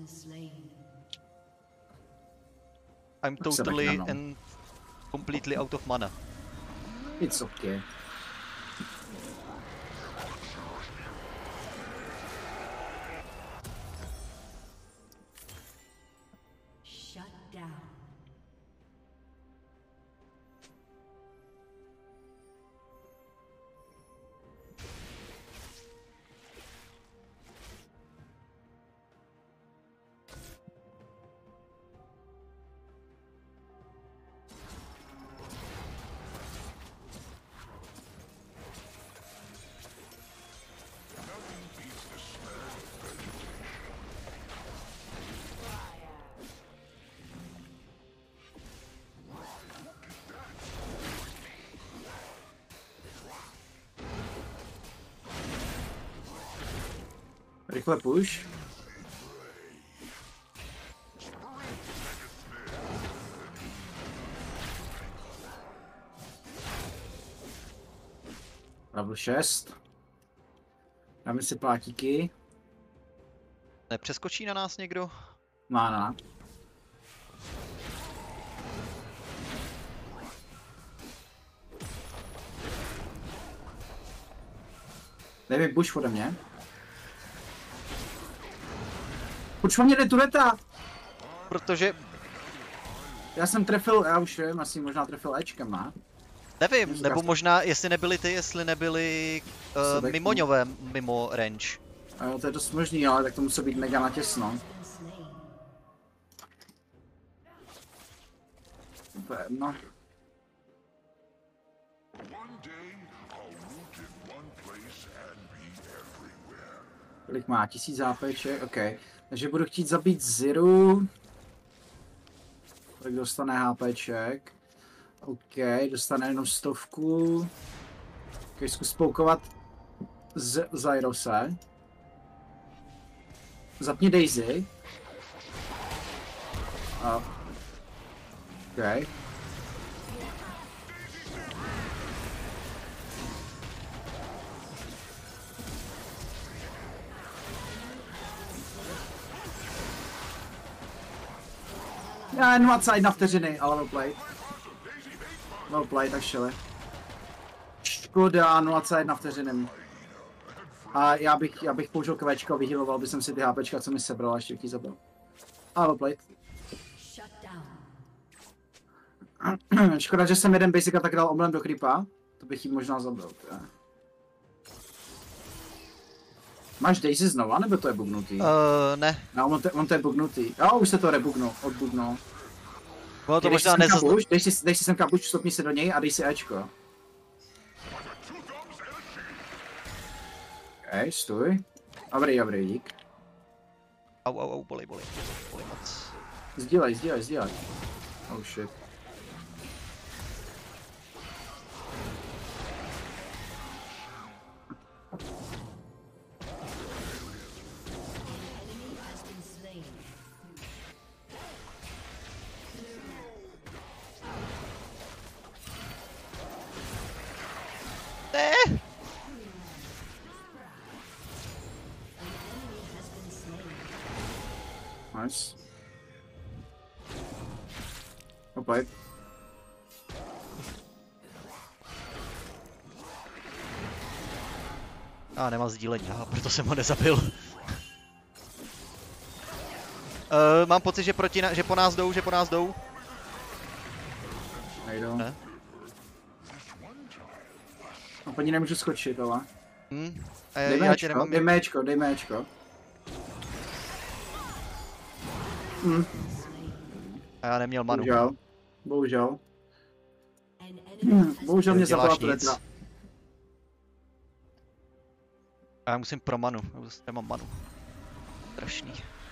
I'm totally and completely out of mana. It's okay. Shut down. Rychle push. Level 6. Dáme si plátíky. Nepřeskočí na nás někdo? Mána. Dej mi push ode mě. Proč mě jde tureta? Protože... Já jsem trefil, já už vím, asi možná trefil Ečkem, ne? Nevím, nebo možná, jestli nebyli mimoňové mimo range. Jo, to je dost možný, ale tak to musí být mega natěsno. No. Kolik má? 1000 HPček? OK. Takže budu chtít zabít Ziru. Tak dostane HPček. OK, dostane jenom 100. OK, zkus poukovat Zyrose. Zapni Daisy. OK. Já 21 vteřiny, ale well played. Well played, actually. Škoda, 0,1 vteřiny. A já bych použil kvéčko a vyhealoval bych si ty HPčka, co mi sebral, a ještě bych jí zabil. Ale well played. Škoda, že jsem jeden basic tak dal omylem do creepa. To bych jí možná zabil. Máš Daisy znova, nebo to je bugnutý? Ne. No, on to je bugnutý. Jo, už se to rebugnul, odbugnul. Bylo to možná nezaznamenalo. Dej si sem kapuč, stopni se do něj a dej si Ečko. Okej, stůj. Dobrý, dík. Au, bolej moc. Sdílej. Oh shit. Ne! Nice. Opět. Nemá sdílení, proto jsem ho nezabil. Mám pocit, že po nás jdou. Nejdou. Ne? A po ní nemůžu skočit, ale. Dej méčko. A já neměl manu. Bohužel. Bohužel mě zabila Pretra. A já musím pro manu, já nemám manu. Strašný.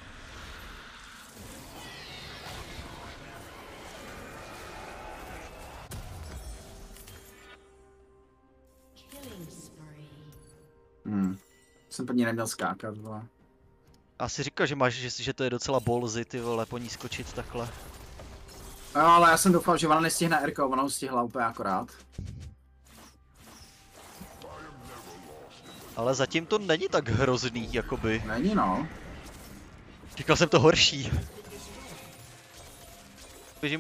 Jsem po ní neměl skákat, vole. A si říkal, že to je docela ballsy, ty vole, po ní skočit takhle. No, ale já jsem doufal, že ona nestihne Erko, ona ho stihla úplně akorát. Ale zatím to není tak hrozný, jakoby. Není, no. Říkal jsem to horší. Běžím.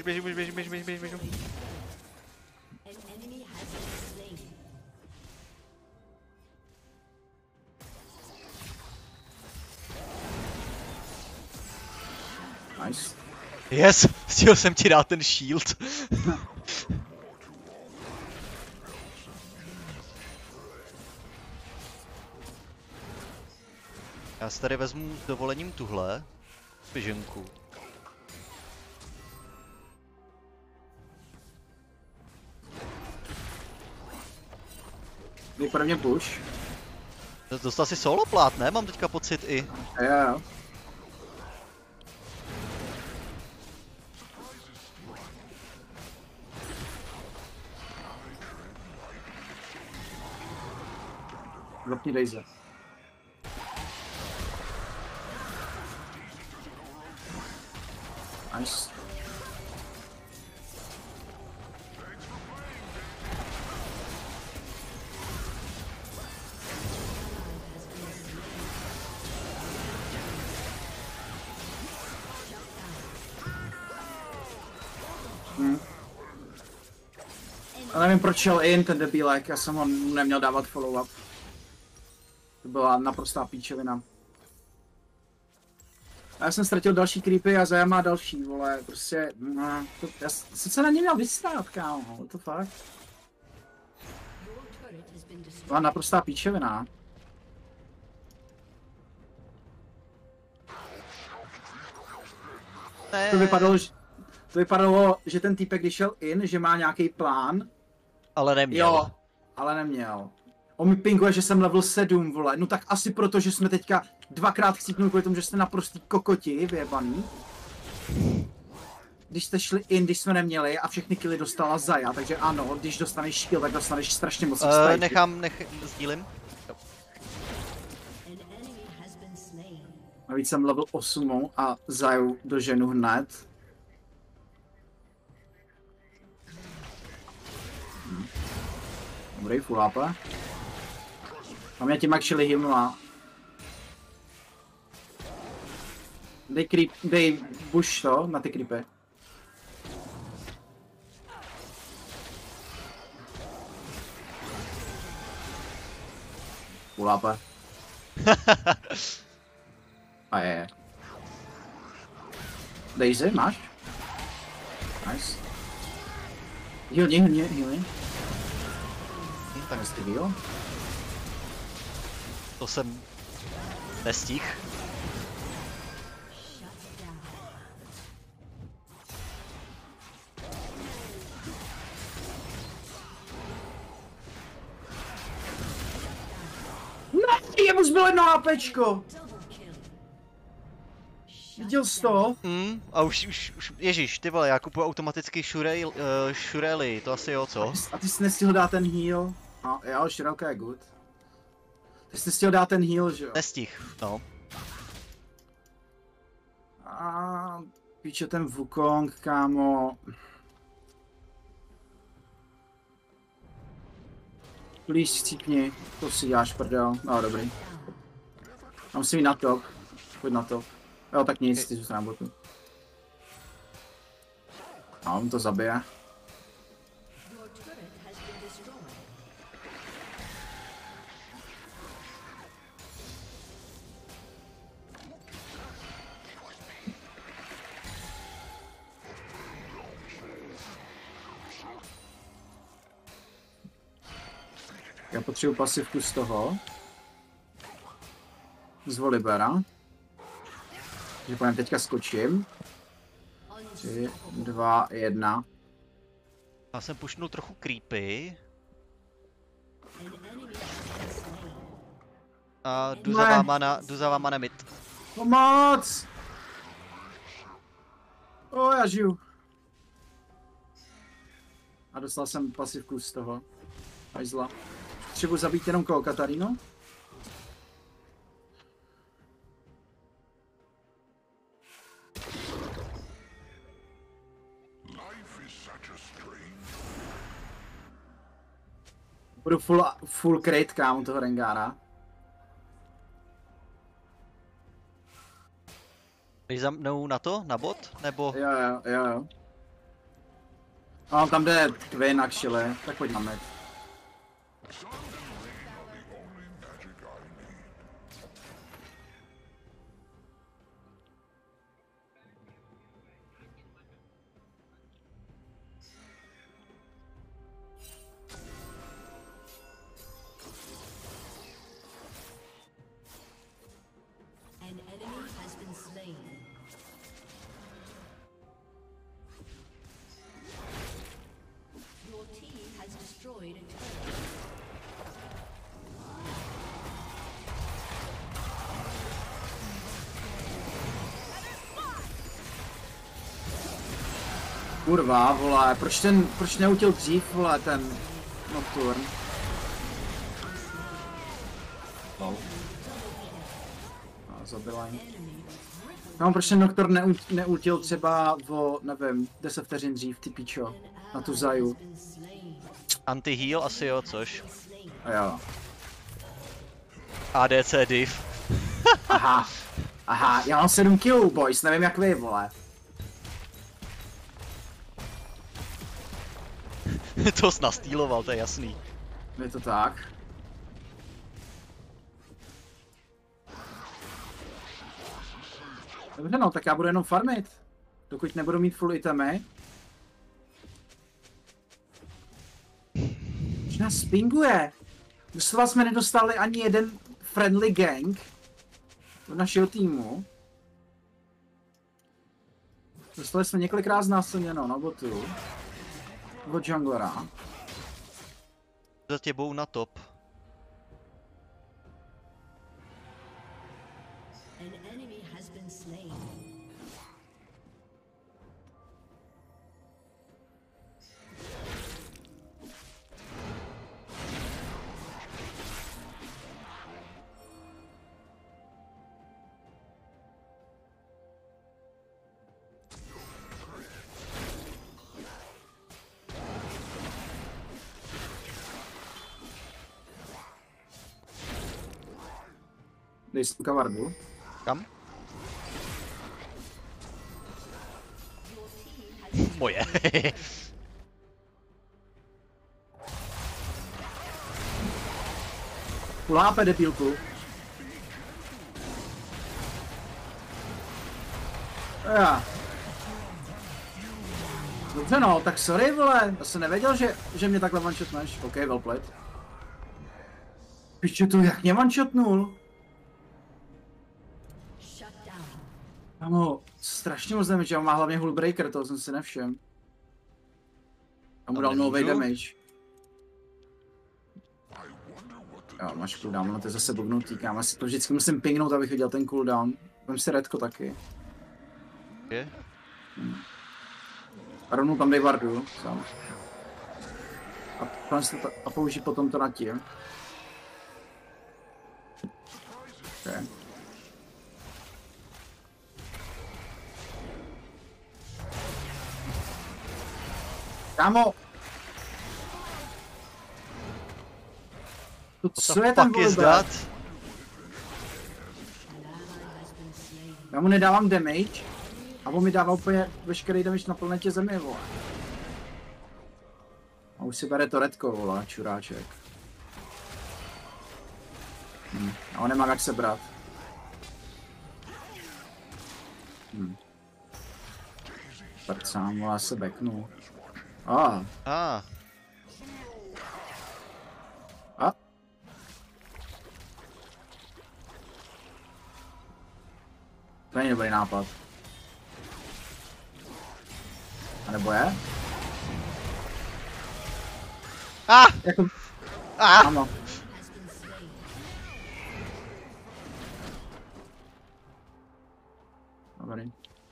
Nice. Yes, stihl jsem ti dát ten shield. Já si tady vezmu s dovolením tuhle piženku. Dej pro mě push. Dostal si solo plát, ne? Mám teďka pocit i. Jo. Zapni Daisy. Nice. Já nevím, proč šel in ten debílek, já jsem ho neměl dávat follow-up. To byla naprostá píčovina. A já jsem ztratil další creepy a Zaja má další, vole, prostě, já jsem se na ně měl vystát, kámo, to fakt. Byla naprostá píčovina. To vypadalo, že ten týpek, když šel in, že má nějaký plán. Ale neměl. Jo, ale neměl. On mi pinguje, že jsem level 7, vole. No tak asi proto, že jsme teďka dvakrát chcípnuli kvůli tomu, že jste naprostý kokoti, vyjebaný. Když jste šli in, když jsme neměli a všechny killy dostala Zaja, takže ano, když dostaneš shield, tak dostaneš strašně moc Sdílím. Navíc jsem level 8 a Zaju doženu hned. Dobrý, full AP. A mě tím actually healnula. Dej bush to na ty creepy. Full AP. A je. Daisy, máš? Nice. Heal. Tak jsi heal. To jsem Nestih. Ne, jemu zbylo 1 HPčko. Viděl jsi to? A už, ježíš, ty vole, já kupuju automaticky šurely, to asi jo, co? A ty jsi nestihl dát ten heal? No, jo, široká je good. Ty jsi nestihl dát ten heal, že jo? Nestih, no. A píče ten Wukong, kámo. Please, chcípni, to si děláš prdel. No, dobrý. Já musím jít na top. Pojď na top. Jo, tak nic, ty zůstane na botu. A on to zabije. Your turret has been destroyed. Já potřebuji pasivku z toho. Z Volibera. Takže po něm teďka skočím. 3, 2, 1. Já jsem pušnul trochu creepy. An enemy has been slain. A jdu Ne. za váma na mid. Pomoc! O, já žiju. A dostal jsem pasivku z toho. Hajzla. Potřebuji zabít jenom koho, Katarino? Budu full crate, kámo, toho Rengára. Jdeš za mnou na to? Na bot? Nebo? Jo. A on tam jde Queen actually, tak pojď na mid. An enemy has been slain. Your team has destroyed a turret. Kurva, vole, proč neutil dřív, vole, ten Nocturne? No, zabila jim. No, proč ten Nocturne neutil třeba o, nevím, 10 vteřin dřív, ty pičo, na tu Zaju. Anti-heal asi jo, což? A jo. ADC div. Aha, já mám 7 killů, boys, nevím jak vy, vole. To jsi nastýloval, to je jasný. Je to tak. Dobře no, tak já budu jenom farmit. Dokud nebudu mít full itemy. Už nás pinguje. Doslova jsme nedostali ani jeden friendly gang do našeho týmu. Dostali jsme několikrát znásilněno na botu. Od junglera. Za těbou na top. An enemy has been slain. Dej si kavardu. Kam? Moje. Full HP depílku. Já. Dobře no, tak sorry vole, já jsem nevěděl, že mě takhle one-shotneš. OK, well played. Piče to, jak mě one-shotnul? Kámo, strašně moc damage, a má hlavně Hullbreaker, toho jsem si nevšiml. A mu Tam dal nový nemůžu? damage. Jo, máš cooldown, no to je zase bubnutý, kámo. Asi to vždycky musím pingnout, abych viděl ten cooldown. Vem si redko taky. Je? A rovnou tam dej wardu, sám. A použij potom to na tím. Okay. Kámo! To co je tam Fuck is vole? that? Já mu nedávám damage a on mi dává úplně veškerý damage na planetě Země, vole. A už si bere to redko, vole, čuráček. A on nemá jak sebrat. Tak sám, vole, já se backnu. A. To není dobrý nápad. A nebo je? Jako... Ano. Dobrý.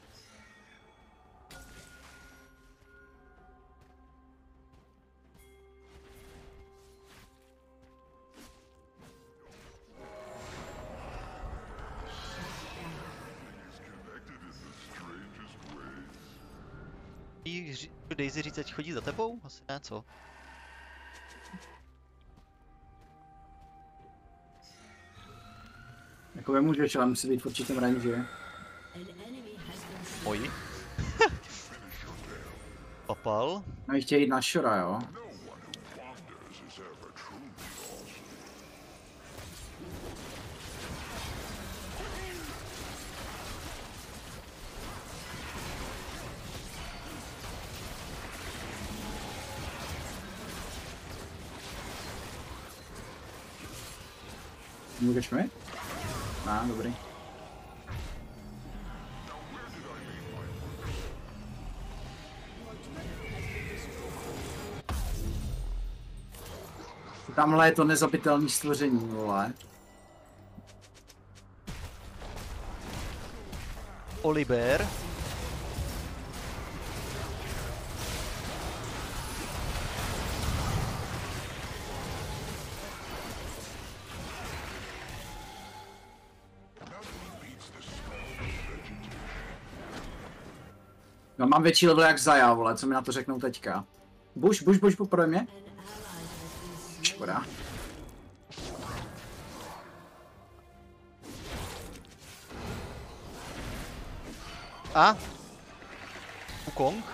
Daisy říct, ať chodí za tebou? Asi ne, co? Jako můžeš, ale musí být v určitém range. Oj. Papal. No, chtějí jít na Shora, jo? Můžeš mi? Dobrý. Tamhle je to nezabitelné stvoření, vole. Oliver. No, mám větší level jak Zaja, vole, co mi na to řeknou teďka. Buš, poprvé mě? Škoda. A? Wukong?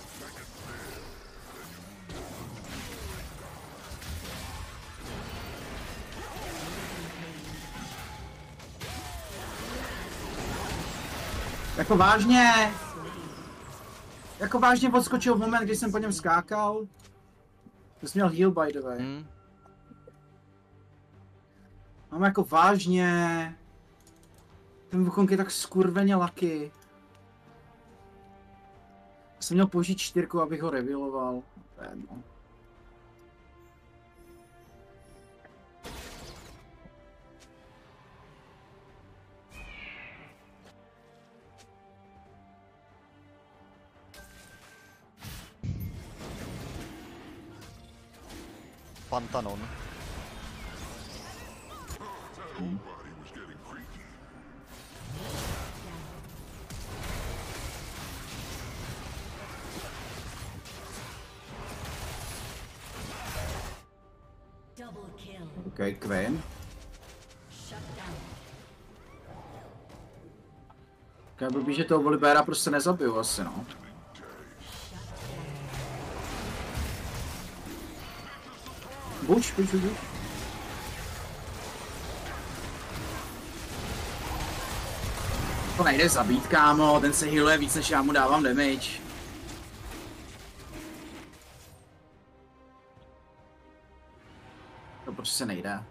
Jako vážně odskočil moment, kdy jsem po něm skákal. To jsi měl heal, by the way. Mám jako vážně. Ten Wukong je tak skurveně lucky. Jsem měl použít 4, abych ho revealoval. No. Pantanon. OK, Queen. Já blbý, že toho Volibéra prostě nezabiju asi, no. Buď. To nejde zabít, kámo, ten se healuje víc, než já mu dávám damage. To prostě nejde.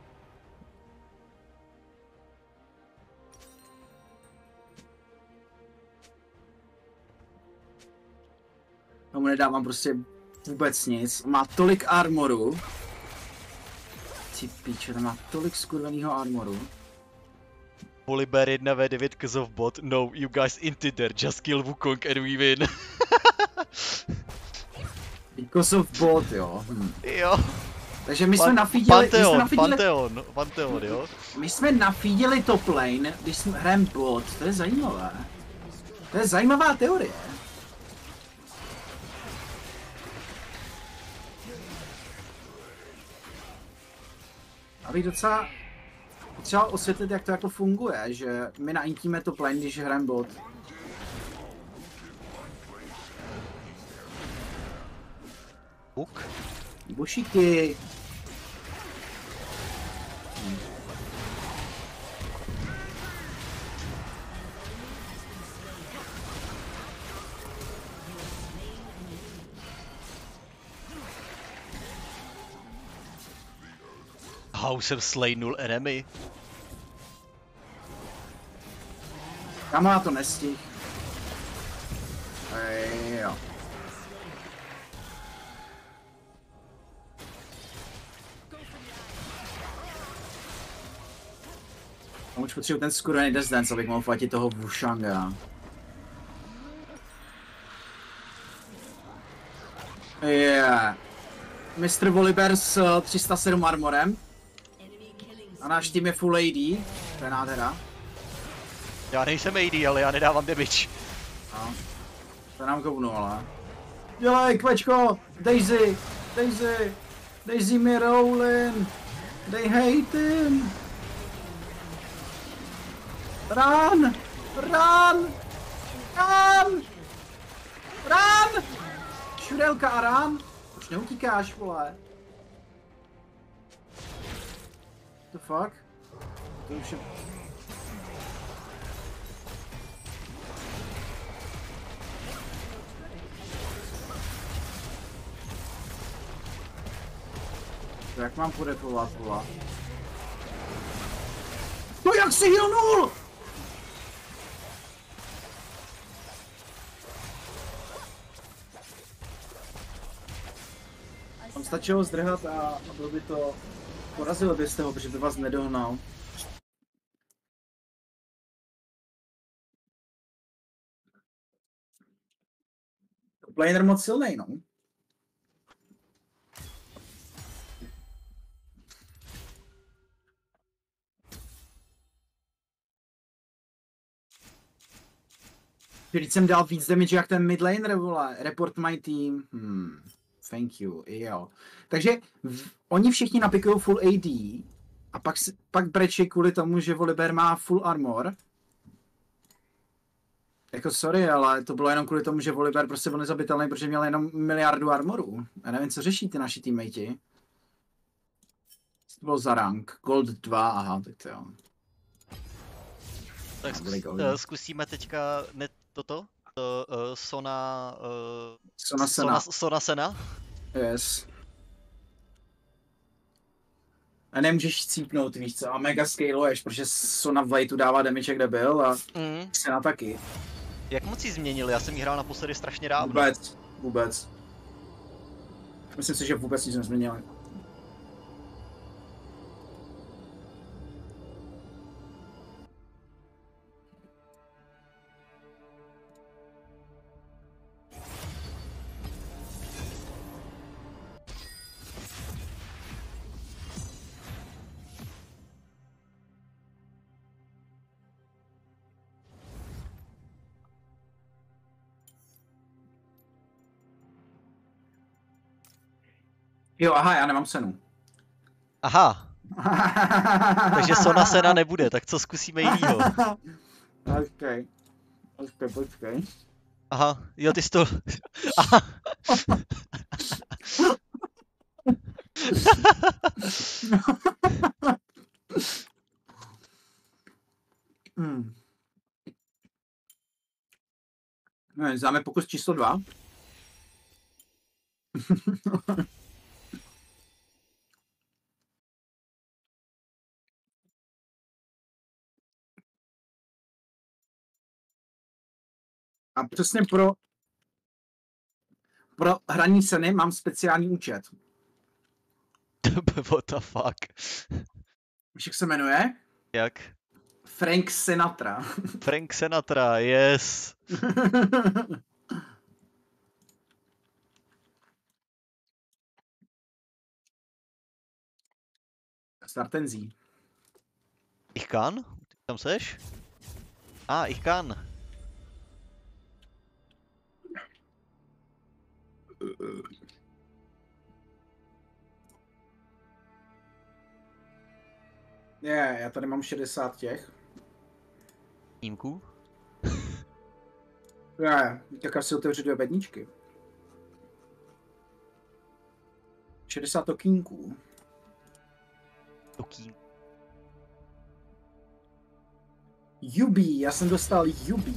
Tomu nedávám prostě vůbec nic. Má tolik armoru. Ty píče, tam má tolik skurvenýho armoru. Volibear 1v9 cause of bot. No, you guys into there. Just kill Wukong and we win. Because of bot, jo. Jo. Takže my jsme nafídili, Pantheon, jo. my jsme nafídili top lane, když jsme hrajeme bot. To je zajímavé. To je zajímavá teorie. Abych docela potřeboval osvětlit, jak to jako funguje, že my naintíme top lane, když hrajeme bot. Hook. Bušiky. How jsem slain null enemy. Kam já to nestih. Jo. A už potřebuji ten skurvený Death Dance, abych mohl platit toho Wushanga. Yeah. Mr. Volibear s 307 armorem. A náš tým je full AD. To je nádhera. Já nejsem AD, ale já nedávám damage. No. To je nám kovnu, ale. Dělej, kvečko! Daisy! Daisy! Daisy mi rolling! They hate him! Run! Run! Run! Run! Šudelka a run! Už neutíkáš, vole. The fuck? To už je... Jak mám podefovat, vole? No jak si healnul? Tam stačilo zdrhat a byl by to... Porazil byste ho, protože by vás nedohnal. Planer moc silnej, no. Když jsem dal víc damage jak ten midlaner, vole. Report my team. Thank you, jo. Takže oni všichni napikují full AD a pak brečí kvůli tomu, že Volibear má full armor. Jako sorry, ale to bylo jenom kvůli tomu, že Volibear prostě byl nezabitelný, protože měl jenom miliardu armoru. Já nevím, co řeší ty naši teammatey. To bylo za rank. Gold 2, aha, tak to jo. Tak zkusíme teďka toto? Sona... Sona Sena. Sona Sena? Yes. A nemůžeš cípnout, víš co, a mega scaluješ, protože Sona v lateu dává damage, kde byl a Sena taky. Jak moc jí změnili? Já jsem jí hrál naposledy strašně dávno. Vůbec. Myslím si, že vůbec nic nezměnili. Jo, aha, já nemám Senu. Aha. Takže Sona Sena nebude, tak co zkusíme jinýho? Počkej. Aha, jo, ty jsi to... Aha. No, dáme pokus číslo 2. A přesně pro hraní ceny mám speciální účet. What the fuck? Víš, jak se jmenuje? Jak? Frank Sinatra. Frank Sinatra, yes. Startenzí. Ich kann? Ty tam seš? Ich kann. Já tady mám 60 těch. Tímku? Tak asi otevřu 2 bedničky. 60 okýnků. Okýn. Yubi, já jsem dostal Yubi.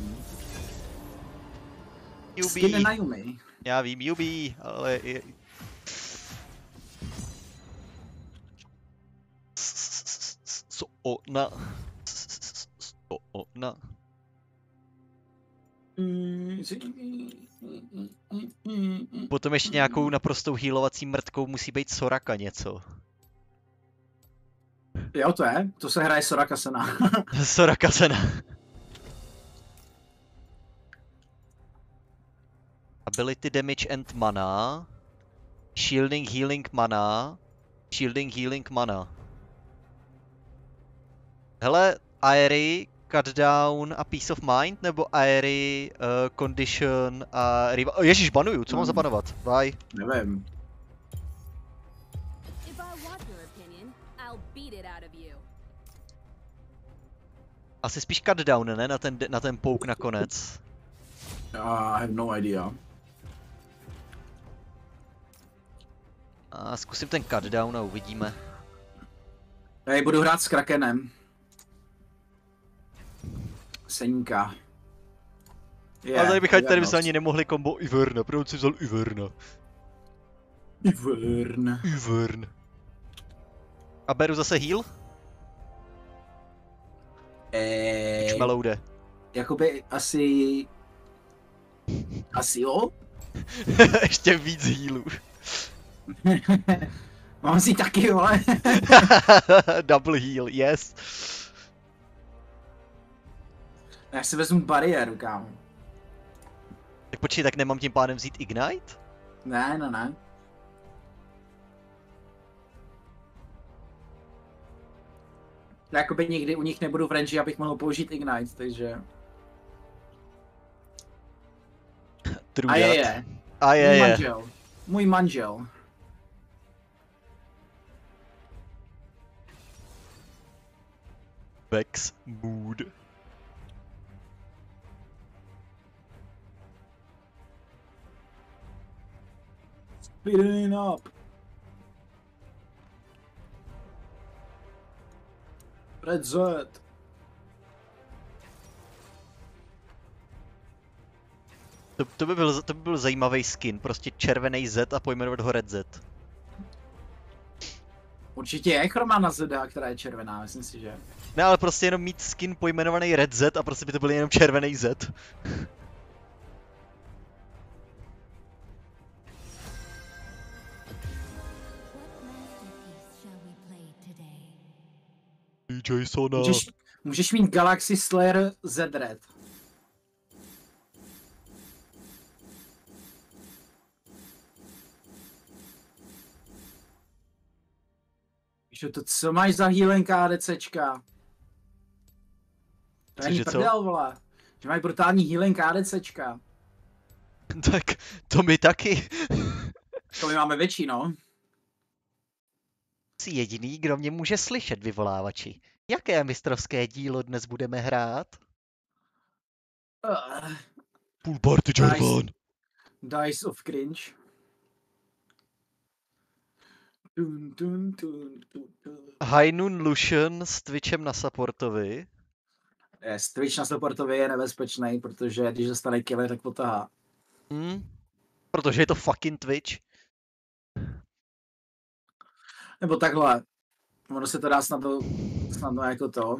Skin na Yumi. Já vím, Yubi, ale... Ona. Potom ještě nějakou naprostou healovací mrtkou musí být Soraka něco. Jo, to se hraje Soraka Sena. Soraka Sena. Ability damage and mana. Shielding healing mana. Shielding healing mana. Hele, Aery, cut down a peace of mind, nebo Aery, condition a Ježíš, banuju, co mám zabanovat? Bye. Nevím. Asi spíš cut down, ne? Na ten pouk nakonec. I have no idea. A zkusím ten cut down a uvidíme. Já budu hrát s Krakenem. Seňka. A tady bych tady by se ani nemohli kombo Ivern, proč si vzal Iverna? Ivern. A beru zase heal? Čmeloude. Jakoby asi jo? Ještě víc healů. Mám si taky, vole. Double heal, yes. Já si vezmu bariéru, kámo. Tak počkej, tak nemám tím pádem vzít Ignite? Ne. Jakoby nikdy u nich nebudu v range, abych mohl použít Ignite, takže... True je. Můj manžel. Vex mood. Speeding up. Red Z. To by byl zajímavý skin, prostě červený Z a pojmenovat ho Red Z. Určitě je chromá Zeda, která je červená, myslím si, že. Ne, ale prostě jenom mít skin pojmenovaný Red Z a prostě by to byl jenom červený Z. Jasona. Můžeš mít Galaxy Slayer Z-Red. Víš to, co máš za healenka ADCčka? To není prdel, vole. Že máš brutální healenka ADCčka. Tak, to my taky. To my máme větší, no. Jsi jediný, kdo mě může slyšet, vyvolávači. Jaké mistrovské dílo dnes budeme hrát? Pool party Jarvan. Dice of Cringe. High Noon Lucian s Twitchem na supportovi. Twitch na supportovi je nebezpečný, protože když dostane killer, tak potahá. Protože je to fucking Twitch. Nebo takhle. Ono se to dá snadno jako to.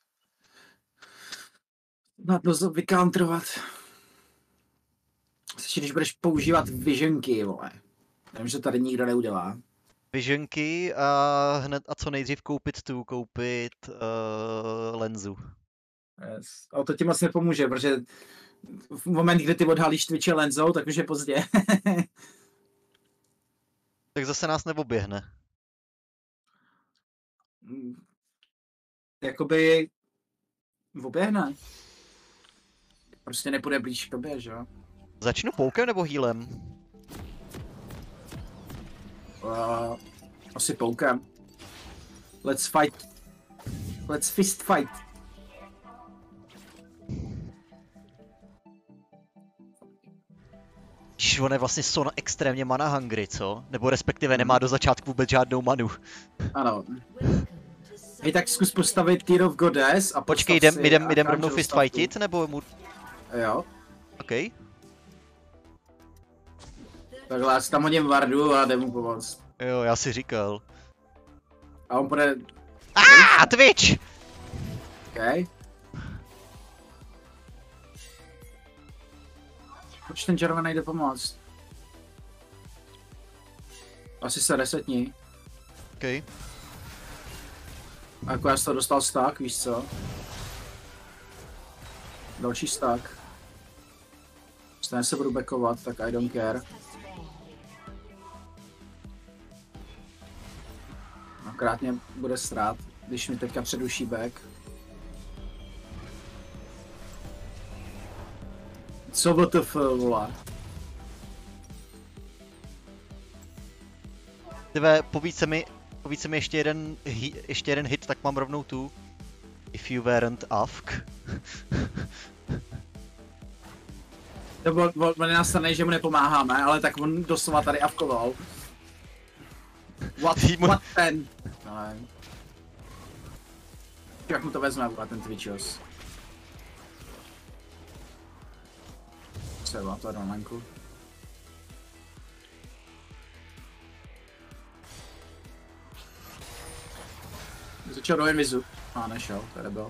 Snadno vycountrovat. Ještě když budeš používat visionky, vole. Nevím, že tady nikdo neudělá. Visionky a co nejdřív koupit lenzu. Yes. Ale to ti moc nepomůže, protože v moment, kdy ty odhalíš Twitche lenzou, tak už je pozdě. Tak zase nás neoběhne. Jakoby oběhne. Prostě nepůjde blíž k tobě, že jo? Začnu poukem nebo healem? Asi poukem. Let's fight. Let's fist fight. Když on je vlastně Sona extrémně mana hungry, co? Nebo respektive nemá do začátku vůbec žádnou manu. Ano. Hej, tak zkus postavit Tear of Goddess a Počkej, jdem rovnou fist fightit, nebo mu... Jo. OK. Takhle, já si tam hodím vardu a jdem mu pomoct. Jo, já si říkal. A on půjde... Twitch! OK. Proč ten červený jde pomoct? Asi se resetní. OK. A jako já jsem to dostal stack, víš co? Další stack. Stejně se budu backovat, tak I don't care. Akorát mě bude strát, když mi teďka předuší back. Co WTF, vole? Tyve, povíď se mi ještě jeden hit, tak mám rovnou tu. If you weren't Avk. On je nastavený, že mu nepomáháme, ale tak on doslova tady avkoval. What ten? Nevím. Jak mu to vezme, ten Twitchos? Třeba, to je domenku. Začal do invizu. Nešel, tady byl.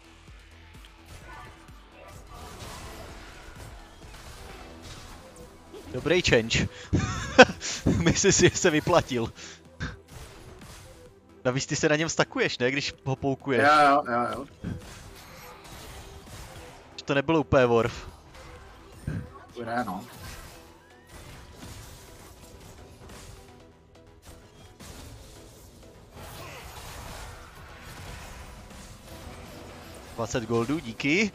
Dobrý change. Myslím si, že se vyplatil. Navíc ty se na něm stakuješ, ne? Když ho poukuješ. Jo. Že to nebylo úplně worth. Bude, no. $20 goldů, díky.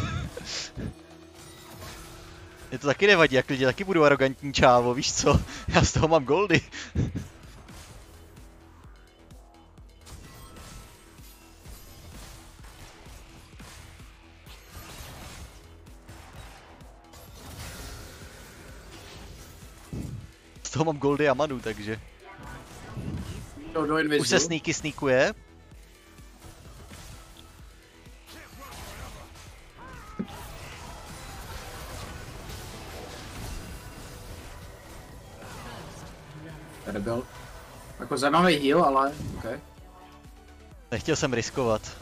Mě to taky nevadí, jak lidi taky budu arrogantní čávo, víš co? Já z toho mám goldy. Z toho mám goldy a manu, takže. Do invizu. Už se sneakuje. Tady byl. Jako zajímavý heal, ale OK. Nechtěl jsem riskovat.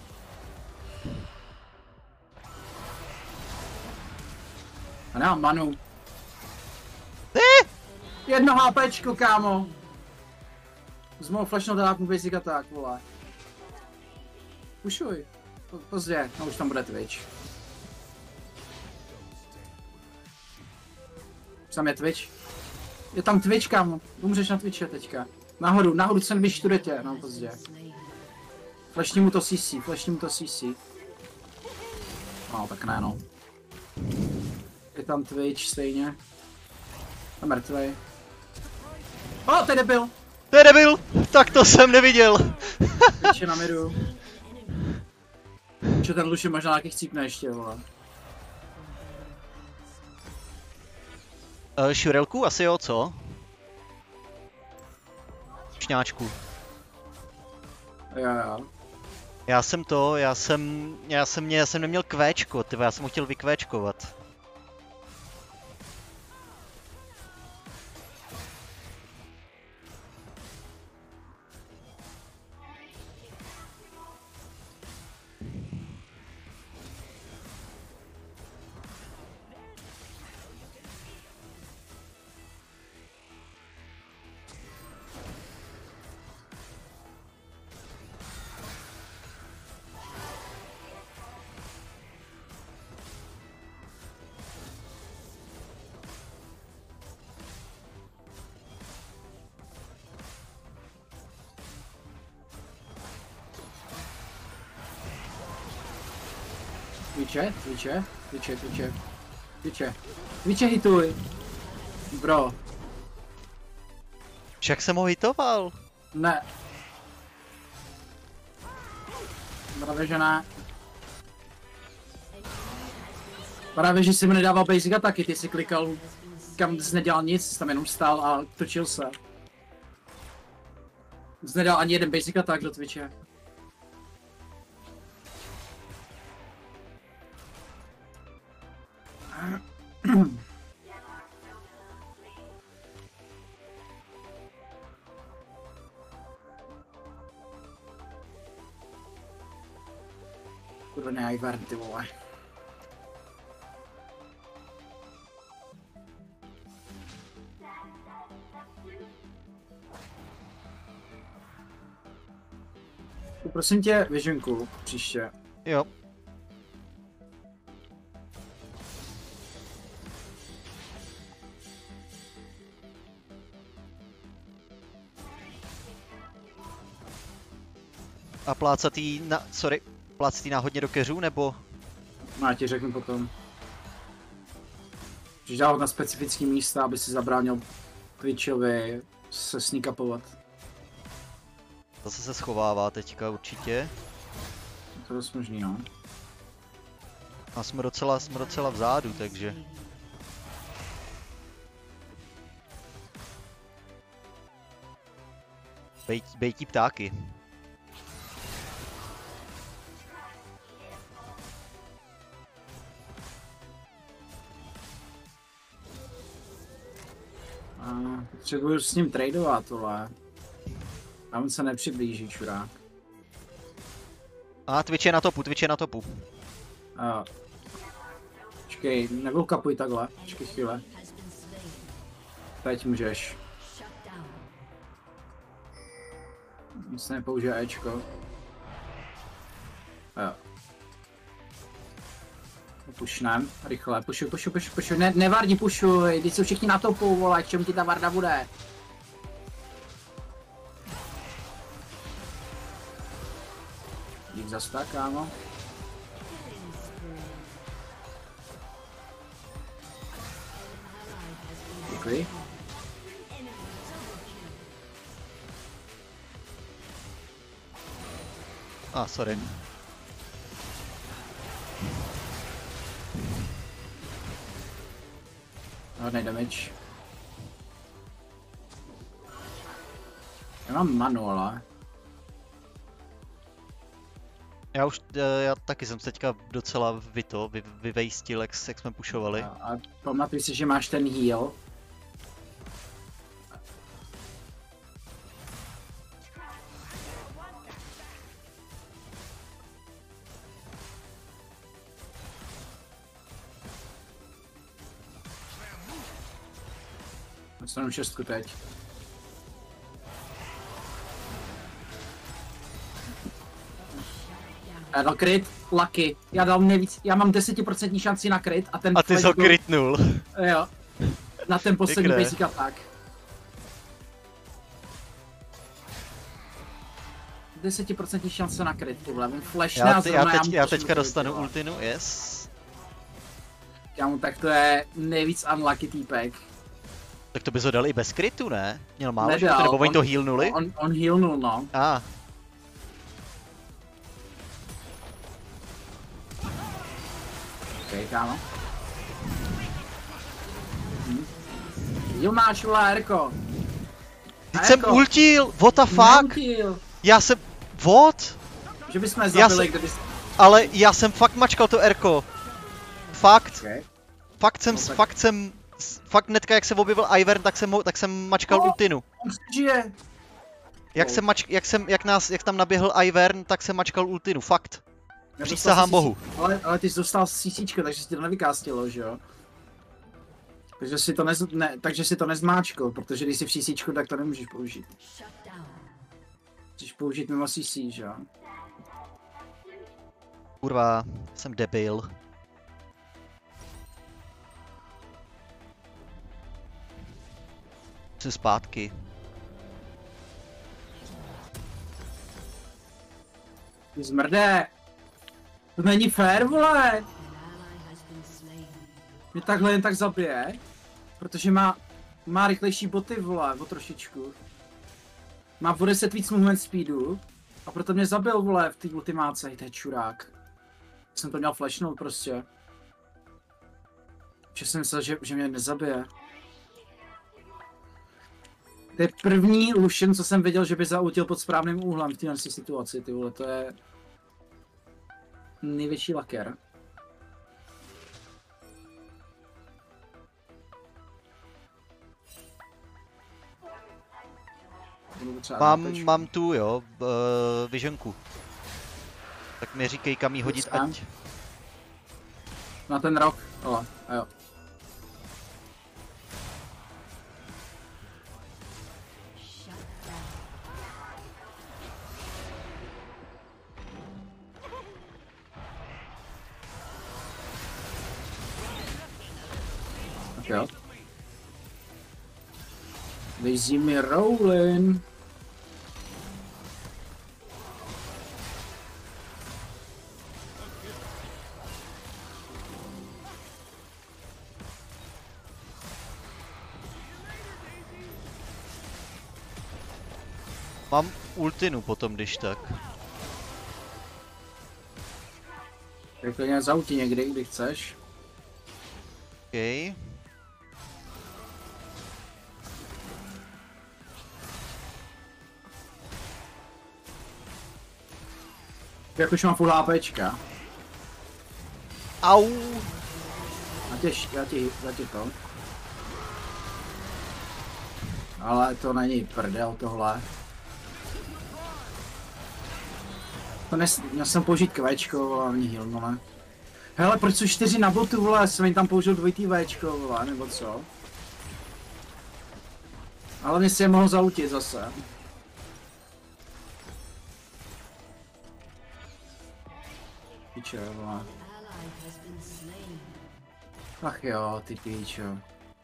A nemám manu. Ne! 1 HPčko, kámo. Z mou flashnou dát mu basic attack, vole. Pušuj. Pozdě, no už tam bude Twitch. Už tam je Twitch. Je tam Twitch, kámo. Umřeš na Twitche teďka. Nahoru sandwich turretě, no pozdě. Flashni mu to CC. No, tak ne, no. Je tam Twitch stejně. A mrtvej. O, to je debil! To je debil! Tak to jsem neviděl! Twitch je na midu. Čo ten Luši možná nějaký chcípne ještě, vole. Šurelku? Asi jo, co? Šňáčku. Jo. Já jsem neměl kvéčko, tyva, já jsem ho chtěl vykvéčkovat. Twitche hituj. Bro, Však jsem ho hitoval. ne. Právě že ne. Právě že jsi mi nedával basic ataky, ty jsi klikal, kam jsi nedělal nic, jsi tam jenom stál a točil se. Jsi nedal ani jeden basic atak do Twitche. Kurva ne, Ivern, ty vole. Prosím tě, Visionku, příště. Jo. A plácatý na... sorry. Plácatý náhodně do keřů, nebo? No, já ti řeknu potom. Můžeš dávat na specifické místa, aby si zabránil Twitchovi se sneakupovat. Zase se schovává teďka určitě. To je dost možný, no. A jsme docela vzadu, takže... Bejtí ptáky. Potřebuju s ním tradovat, tohle. A on se nepřiblíží, čurák. A Twitch je na topu. Počkej, nebukapuj takhle, počkej chvíle. Teď můžeš. Nic nepoužije Ečko. Jo. Pušnem, rychle, pušuj, ne Vardi, pušuj, teď jsou všichni na topu, vole, k čemu ti ta Varda bude? Dík zas tak, kámo. Děkuji. Sorry. Hodnej damage. Já mám manu, ale... Já taky jsem se teďka docela vyvejstil, jak jsme pušovali. A pamatuj si, že máš ten heal. Dostanu 6 teď. No crit, lucky. Já dal nejvíc, já mám 10% šanci na crit a ten... A ty jsi ho critnul. Jo. Na ten poslední Pěkné. basic attack. 10% šance na crit, ty vole, on flashne a zrovna já teďka dostanu ultinu, yes. Kámo, tak to je nejvíc unlucky týpek. Tak to bys ho dal i bez kritu, ne? Měl málo Nedal, života, nebo oni to healnuli? On healnul, no. Ok, kámo. Jo, máš, vole, Erko. Teď jsem ultil, what the fuck? Neutil. Já jsem, what? Že bychom zabili, kdyby... Ale já jsem fakt mačkal to Erko. Fakt. Okay. Fakt hnedka jak se objevil Ivern, tak jsem mačkal ultinu. On žije. Jak tam naběhl Ivern, tak jsem mačkal ultinu, fakt. Přísahám bohu. Ale ty jsi dostal CCčko, takže si to nevykástilo, že jo? Takže si to nezmáčkl, protože když jsi v CCčku, tak to nemůžeš použít. Můžeš použít mimo CC, že jo? Kurva, jsem debil. Jsem zpátky. Ty zmrdé! To není fér, vole! An ally has been slain. Mě takhle jen tak zabije. Protože má rychlejší boty, vole, o trošičku. Má o 10 víc movement speedu. A proto mě zabil, vole, v té ultimáce, to je čurák. Jsem to měl flashnout prostě. Že jsem myslel, že mě nezabije. To je první Lucian, co jsem viděl, že by zautil pod správným úhlem v této situaci, ty vole, to je největší laker. Mám tu, jo, visionku. Tak mi říkej, kam jí hodit, Jsem. ať. Na ten rok, ale, a jo. Shut down. Tak jo. Lazy mi rolling. Mám ultinu potom, když tak. Tak klidně zauti někdy, kdy chceš. OK. Jak už mám full HPčka. Au! Já ti to. Ale to není prdel tohle. Měl jsem použít kvéčko a mě healnule. Hele, proč jsou 4 na botu, vole, jsem jim tam použil dvojitý véčko, vole, nebo co? Ale mě si je mohl zautit zase. Piče, vole. Ally has been slain. Ach jo, ty píčo.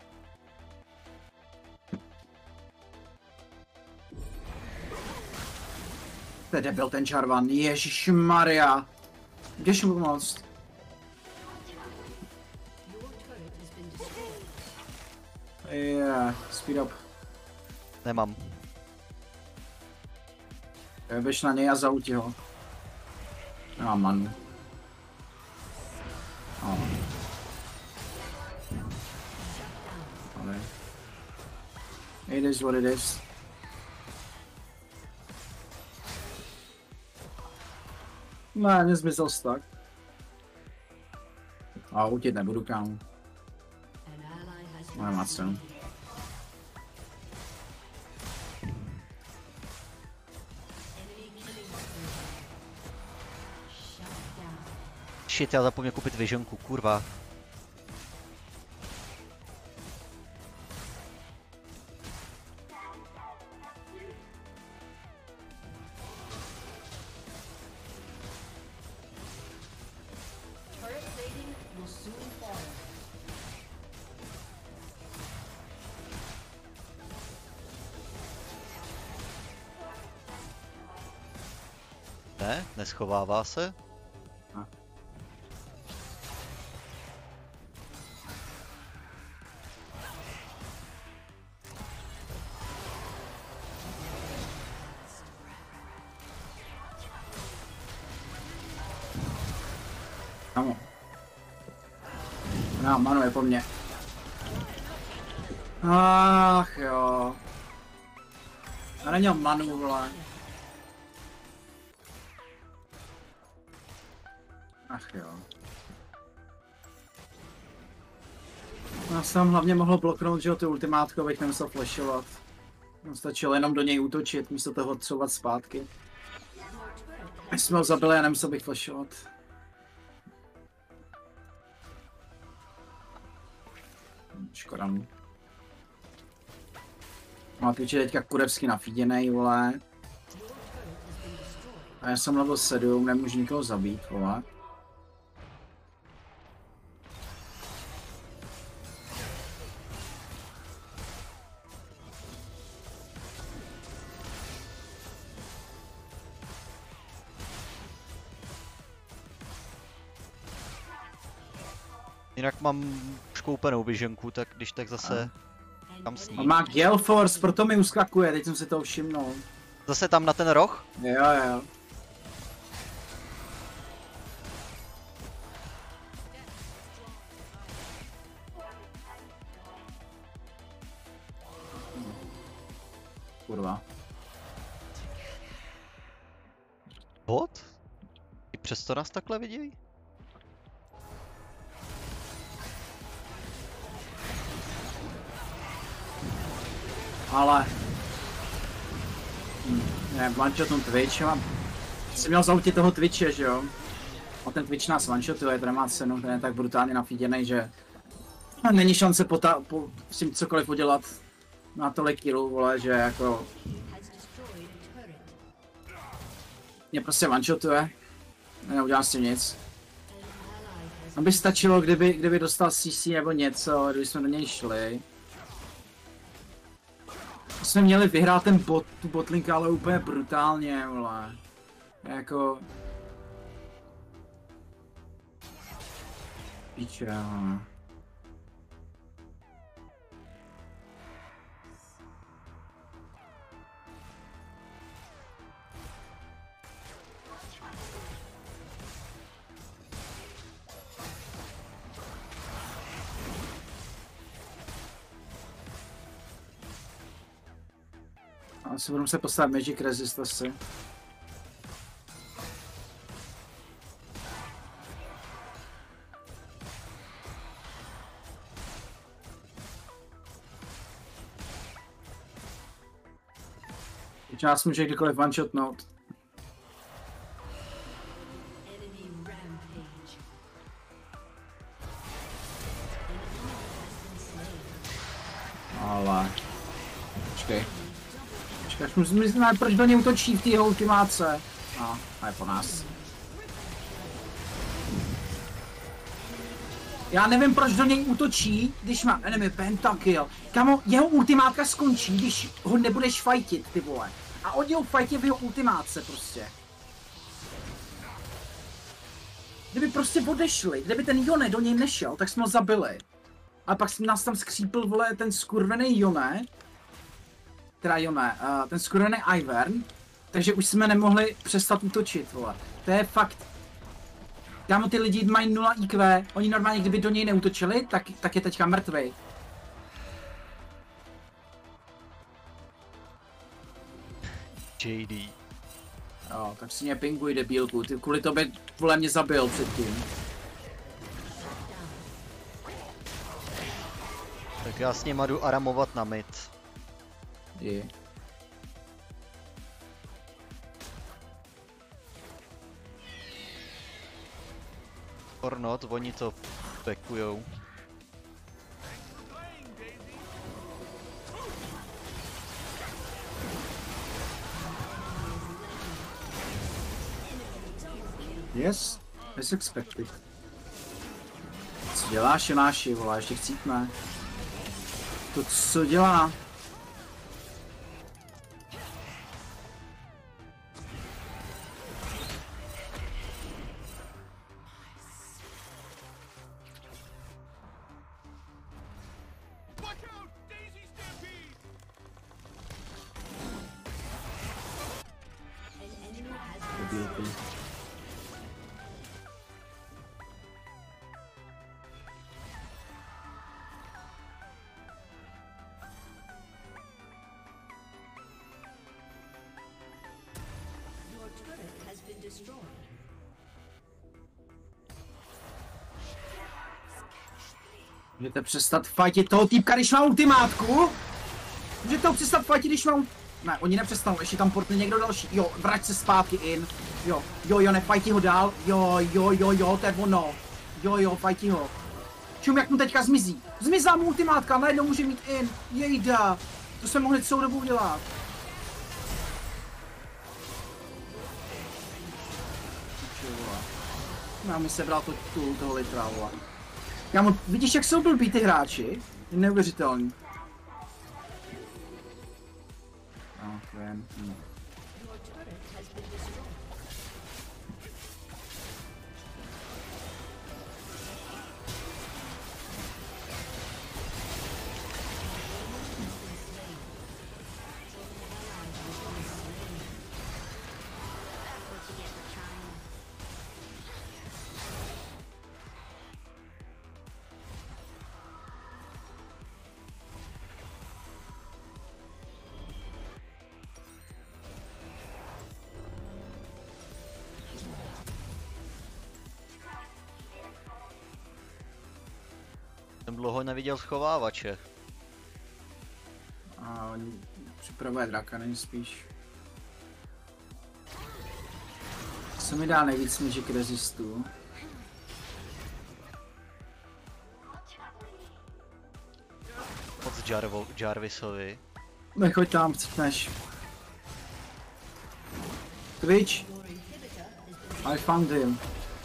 To je debil ten Jarvan, ježišmarja. Jdeš mu pomoct? Your turret has been destroyed. Yeah, speed up. Nemám. Běž na něj a zauti ho. Nemám manu. Oh. Ale. It is what it is. Ne, nezmysl tak. A utět nebudu, kámo. An ally has Nemá been cenu. slain. Enemy killing spree. Shut down. Shit, já zapomněl koupit visionku, kurva. Turret plating will soon fall. Ne, neschovává se. Kamo. No, manu je po mně. Ach jo. Já neměl manu, vole. Ach jo. Já jsem hlavně mohl bloknout, že jo, ty ultimátko, abych nemusel flashovat. Stačilo jenom do něj útočit, místo toho couvat zpátky. Až jsme ho zabili a nemusel bych flashovat. Škoda mu. Má Twitch je teďka kurevsky nafíděnej, vole. A já jsem level 7, nemůžu nikoho zabít, vole. Jinak mám škoupenou visionku, tak když tak zase tam s On ní. má Gale Force, proto mi uskakuje, teď jsem si to všimnul. Zase tam na ten roh? Jo, jo. Kurva. Bot? I přesto nás takhle vidějí? Ale... Ne, one-shotnu Twitch, jsem měl zautit toho Twitche, že jo? A ten Twitch nás one-shotuje, ten má cenu, ten je tak brutálně nafíděnej, že... Není šance s tím cokoliv udělat na tolik killů, vole, že jako... Mě prostě one-shotuje. Neudělám s tím nic. Aby stačilo, kdyby dostal CC nebo něco, kdyby jsme do něj šli. Jsme měli vyhrát ten tu botlink, ale úplně brutálně, vole. Jako... Píče, vole. Asi budu muset postavit Magic Resist asi. Teď nás může kdykoliv one-shotnout. Ale... Počkej. Musíme, proč do něj útočí v té jeho ultimáce. No, a je po nás. Já nevím, proč do něj útočí, když má enemy pentakill. Kamo, jeho ultimátka skončí, když ho nebudeš fightit, ty vole. A oni ho fightí v jeho ultimáce prostě. Kdyby prostě odešli, kdyby ten Yone do něj nešel, tak jsme ho zabili. A pak nás tam skřípil, vole, ten skurvený Yone. Teda Yone, ten skurvený Ivern. Takže už jsme nemohli přestat útočit, vole. To je fakt. Kámo, ty lidi mají 0 IQ, oni normálně, kdyby do něj neútočili, tak je teďka mrtvej. JD. Jo, tak si mě pinguj, debílku, ty kvůli tobě, vole, mě zabil předtím. Tak já s nima jdu aramovat na mid. Je. Or not, oni to pekujou. Yes, as expected. Co děláš, Jonáši, vole, ještě chcípne. To co dělá? Můžete přestat fightit toho týpka, když má ultimátku? Můžete ho přestat fightit, když má Ne, oni nepřestanou, ještě tam portne někdo další. Jo, vrať se zpátky in. Jo, nefajti ho dál. Jo, to je ono. Jo, fajti ho. Čum, jak mu teďka zmizí. Zmizá mu ultimátka, najednou může mít in. Jejda. To jsme mohli celou dobu udělat. Já mi sebral toho litra, vole. Kámo, vidíš, jak jsou blbí ty hráči? Je neuvěřitelný. dlouho neviděl schovávače. A oni připravuje drakany spíš. Co mi dá nejvíc magic resistů? Moc Jarvisovi. Nechoď tam, chceš. Twitch! I found him.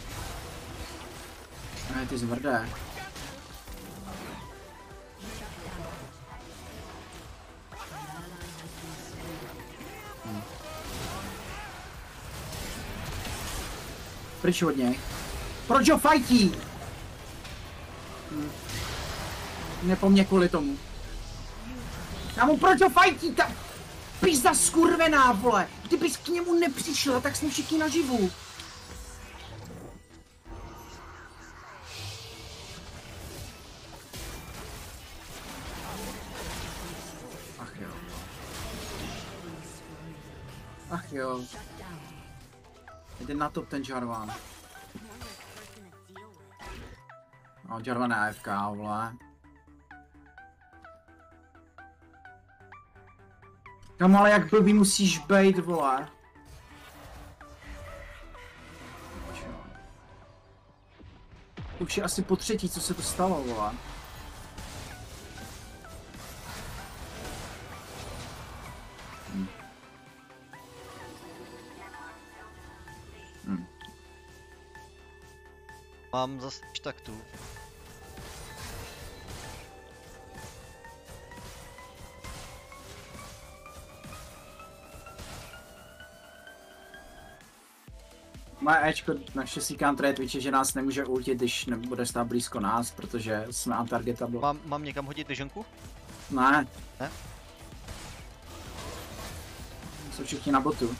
Ne, ty zmrdé. Pryč od něj. Proč ho fajtí? Ne po mně kvůli tomu. Kámo, proč ho fajtí? Ta pizda skurvená, vole. Kdybys k němu nepřišel, tak jsme všichni naživu. Ach jo. Ach jo. Jde na top ten Jarvan. No, Jarvan je AFK, vole. Kam ale jak blbý musíš bejt, vole. Už je asi po třetí, co se to stalo, vole. Mám zase taktu. Má Ečko naštěstí counter Twitche, že nás nemůže ultit, když nebude stát blízko nás, protože jsme untargetable. Mám někam hodit tyžonku? Ne. Ne? Jsou všichni na botu.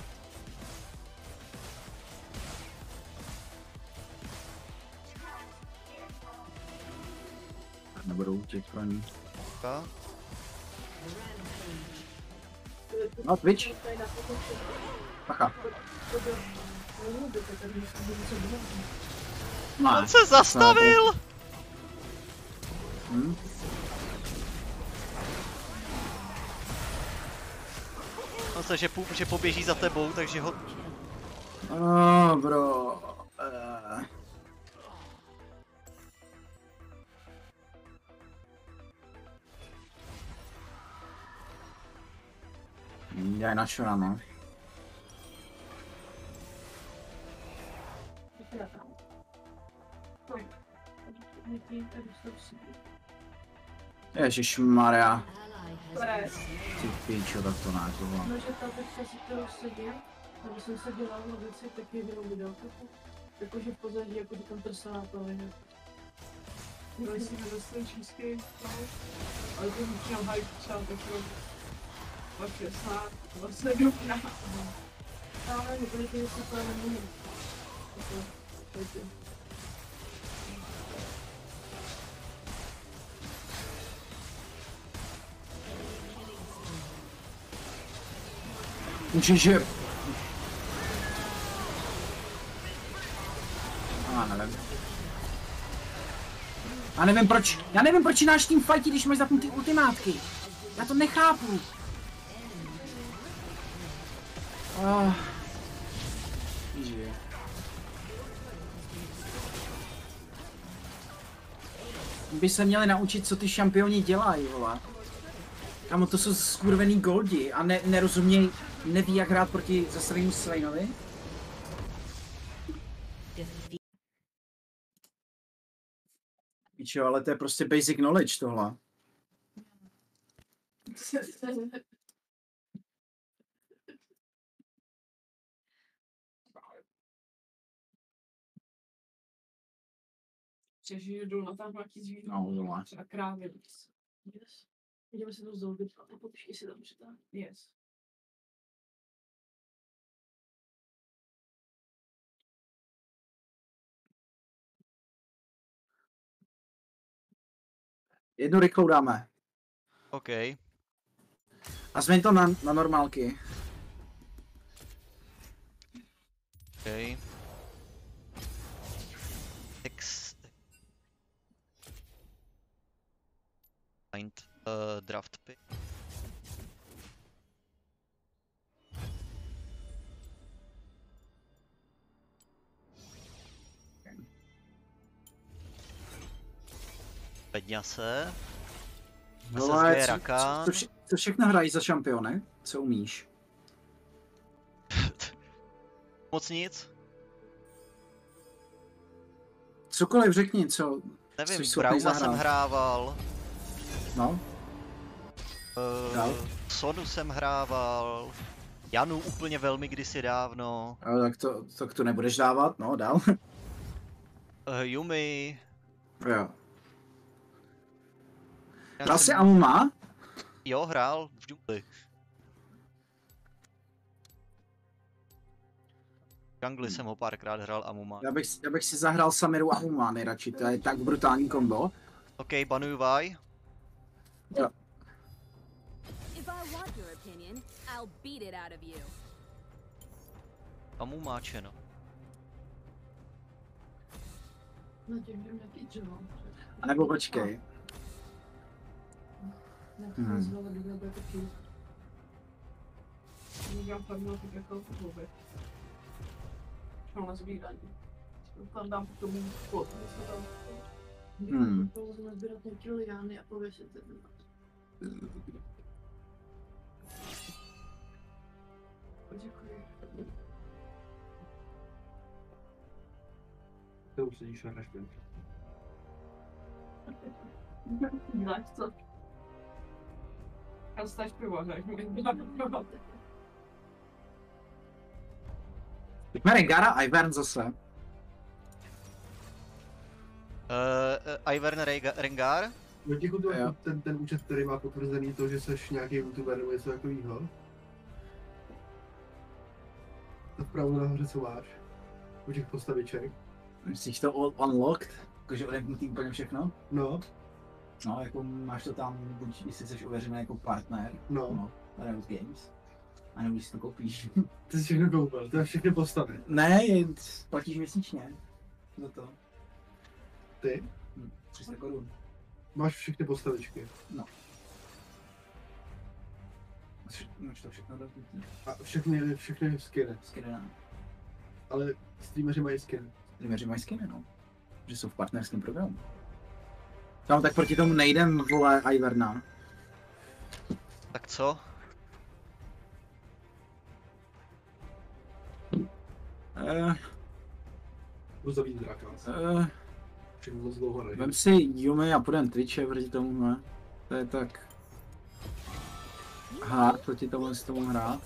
Nebudou útěk pro ní. No, Twitch. Pacha. On se zastavil! On se, že poběží za tebou, takže ho... Oh, bro. Já na šura, no. Ježišmarja. Ty píčo, tak to ne, to bylo. No, že ta teďka si kterou sedím, aby jsem se dělal na věci, tak je jenom videokapu. Jakože v pozadí, jako by tam trsaná plně. Dali si nedostali čísky, ale to už měl hype třeba takovou 260, 27 na. Ale nebyly ty věci to nemůžu. Ježiže. Já nevím proč náš tým fightí, když máš zapnutý ultimátky. Já to nechápu. By se měli naučit, co ty šampioni dělají, vole. Kámo, to jsou skurvený goldi a nerozuměj, neví jak hrát proti zasranému Swainovi. Pičo, ale to je prostě basic knowledge tohle. Přežiju, jdou na tam nějaký zvíře, No, třeba krávy. Yes. Jdeme si to zoubit a počkej si tam přitáhne. Yes. Jednu rychlou dáme. OK. A změň to na normálky. OK. Text. Draft pick. Peňase. Ale SSG Rakan. co všechno hrají za šampiony? Co umíš? Moc nic. Cokoliv řekni, co Nevím, jsi schopný Brauma jsem zahrát. hrával. No, Dál. Sonu jsem hrával. Janu úplně velmi kdysi dávno. ale tak to nebudeš dávat, no, dál. Yumi. Jo. Já Hrál jsem- jsi Amuma? Jo, hrál v džungli. V džungli jsem ho párkrát hrál Amuma. Já bych si zahrál Samiru Amuma nejradši, to je tak brutální kombo. OK, banuju Vai. If I want your opinion, I'll beat it out of you. Amumáče, no. Na tím, že mě píčilo. A nebo počkej. Ne, znovu bych nebyl taky. Můžeme farmil tak jako hlouby. Šel na sbírání. Tam dám k tomu plot. Pouze nazbírat nějaký liány a pověsit je. Děkuji. To už sedíš na špince. Znáš co? Já stáš pivo, hraješ mi. Pojďme Rengara a Ivern zase. Ivern Rengar. Vojtěchu, to Jo. ten účet, který má potvrzený to, že jsi nějaký youtuber nebo něco takového. To vpravo nahoře co máš? U těch postaviček. Myslíš to unlocked? Jakože odemknutý úplně všechno? No, No, jako máš to tam, buď jestli jsi ověřený jako partner, no. Riot Games, a nebo si to koupíš. Ty jsi všechno koupil, to je všechny postavy. Ne, platíš měsíčně. Za to. Ty 300 korun. máš všechny postavičky. Máš to všechno dotknutý. A všechny skiny. Skiny ne. Ale streameři mají skin. Streameři mají skiny, no. Že jsou v partnerském programu. Tam tak proti tomu nejdem, vole, Iverna. Tak co? Budu zabít draka. Všechno moc dlouho nejde. Vem si Yumi a půjdem Twitche proti tomu, ne? To je tak hard proti tomu s tomu hrát.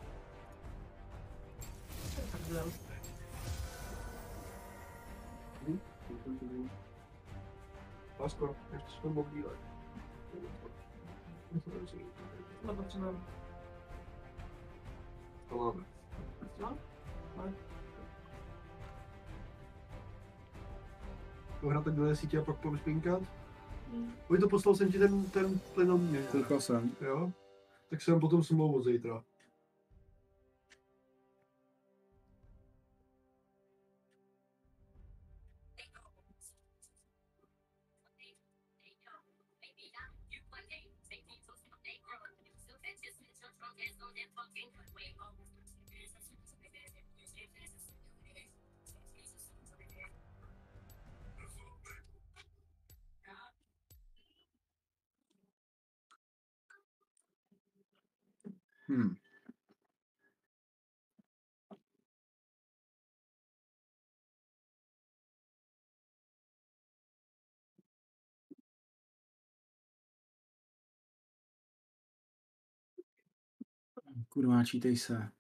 Lásko, ještě jsme mohli dělat. No to třeba. To máme. No? Pohrát takhle sítě a pak povyspinkat. Oj, to poslal jsem ti ten plynový, Koukal jsem. jo? Tak jsem potom smlouvu zítra. Kurva, čítej se.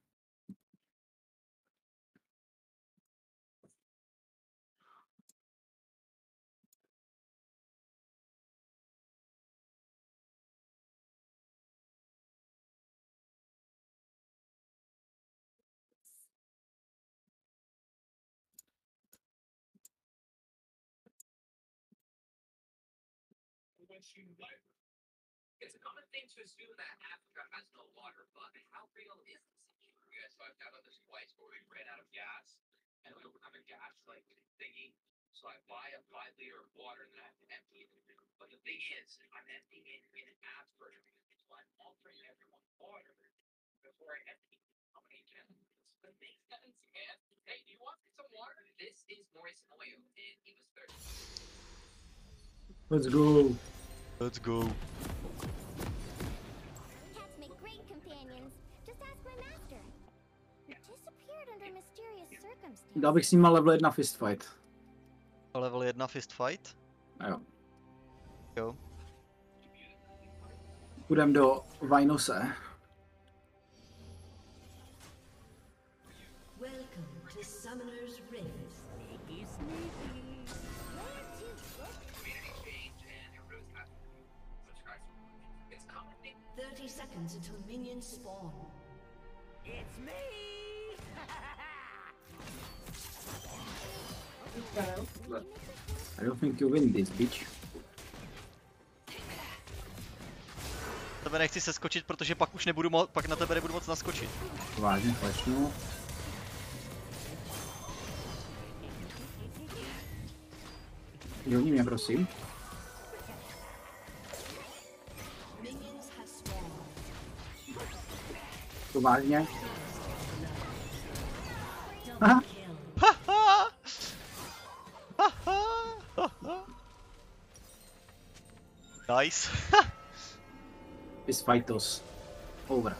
It's a common thing to assume that Africa has no water, but how real is this issue? Yeah, so I've done this twice where we ran out of gas, and we don't have a gas like thingy. So I buy a 5 liter of water and then I have to empty it. But the thing is, I'm emptying it in an asperger because I'm altering everyone's water before I empty. How many gallons? That makes sense, man. Hey, do you want some water? This is moist oil, and he was thirsty. Let's go. Let's go. Cats make great companions. Just ask my master. He disappeared under mysterious circumstances. Dal bych s ním level 1 fistfight. Level 1 fist fight? Jo. Jo. Půjdem do Vinose. Welcome to Summoner's Rift. Where to? Community change and improves subscribe. It's comedy. 30 seconds until minions spawn. I don't think you win this, bitch. Tebe nechci seskočit, protože pak už nebudu pak na tebe nebudu moc naskočit. Vážně flashnu. Joní mě, prosím. Minions have spawned. To vážně. Double Aha. kill. Haha! Nice. This fight us. Over.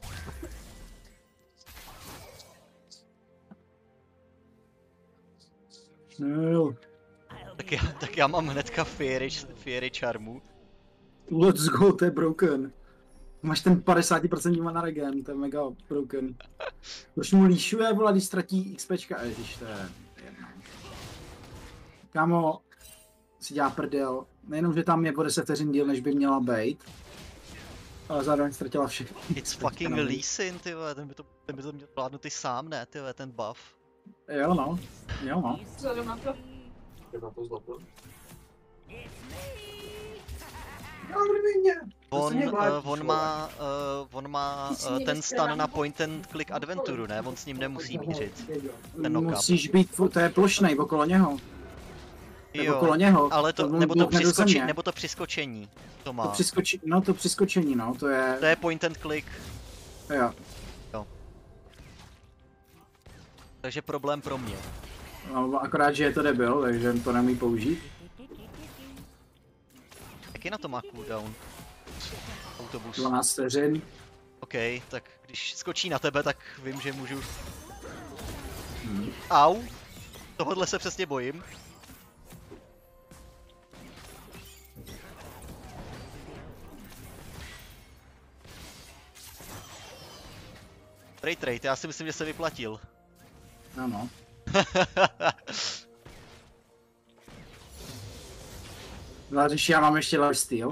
No. Tak já mám hnedka Fiery Charmu. Let's go, to je broken. Máš ten 50% mana regen, to je mega broken. Proč mu líšuje, vole, když ztratí XPčka, ježiš, to je jedno. Kámo, si dělá prdel. Nejenom, že tam je o 10 vteřin díl, než by měla být, ale zároveň ztratila všechno. It's fucking Lee Sin, ty vole, ten by to měl vládnutý sám, ne, ty vole, ten buff. Jo no, jo no. Vzhledem na to. Je na to zlato. On má ten stun na point and click adventuru, ne? On s ním nemusí mířit. Ten knock-up. Musíš být, to je plošnej okolo něho. Jo, okolo něho. ale to, nebo to přiskočení, to má. To přiskočení, no, to je... To je point and click. Jo. Takže problém pro mě. No, akorát, že je to debil, takže to nemůže použít. Jaký na to má cooldown? Autobus. 12 vteřin. OK, tak když skočí na tebe, tak vím, že můžu... Au! Tohodle se přesně bojím. Trade, já si myslím, že se vyplatil. Ano. Když já mám ještě lifesteal.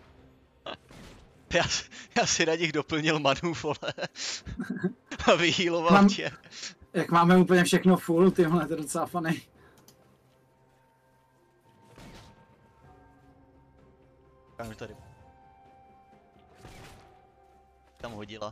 Já si na nich doplnil manu, vole. A vyhealoval tě. Jak máme úplně všechno full, tyhle, to je docela funny. Kam tady? Tam hodila.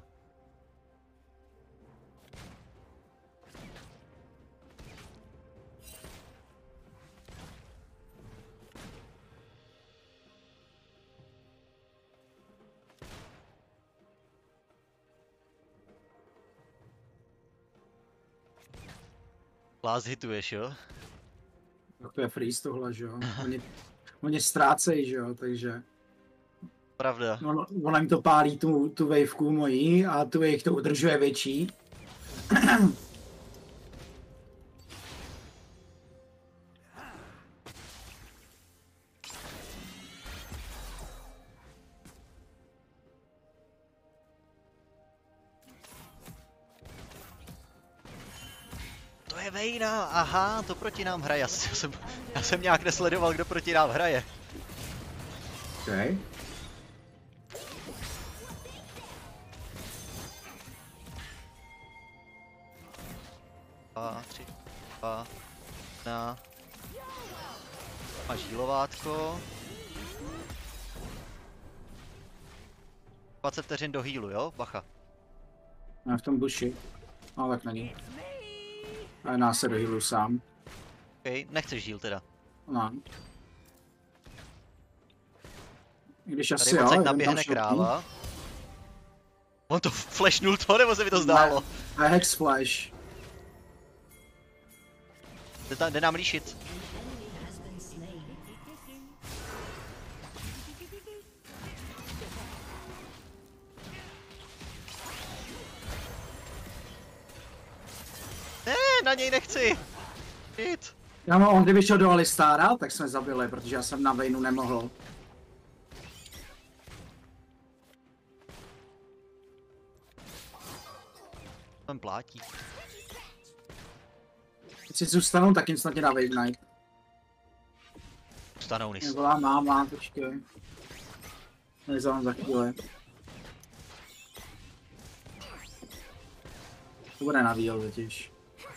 Last hituješ, jo? To je freeze tohle, že jo? Oni ztrácejí, že jo, takže... Pravda. Ona jim to pálí tu waveku mojí a tu jejich to udržuje větší. To je Vayna, aha, to proti nám hraje. Já jsem nějak nesledoval, kdo proti nám hraje. Okay. Tři, dva, na. Máš healovátko. 20 vteřin do healu, jo? Bacha. Já v tom buši. No tak není. A já se do healu sám. Okay, nechceš heal teda. No. Když Tady asi moc jo, jak jeden naběhne další kráva. On to flashnul to, nebo se mi to zdálo? Ne, Hex Flash. Jde nám líšit. Ne, na něj nechci. Shit. On kdyby šel do Alistára, tak jsme zabili, protože já jsem na Vaynu nemohl. Ten plátí. Když si zůstanou, tak instantně dá Wave Knight. Zůstanou nis. Nevolá máma, počkej. Nezavám za chvíli. To bude na výhod totiž.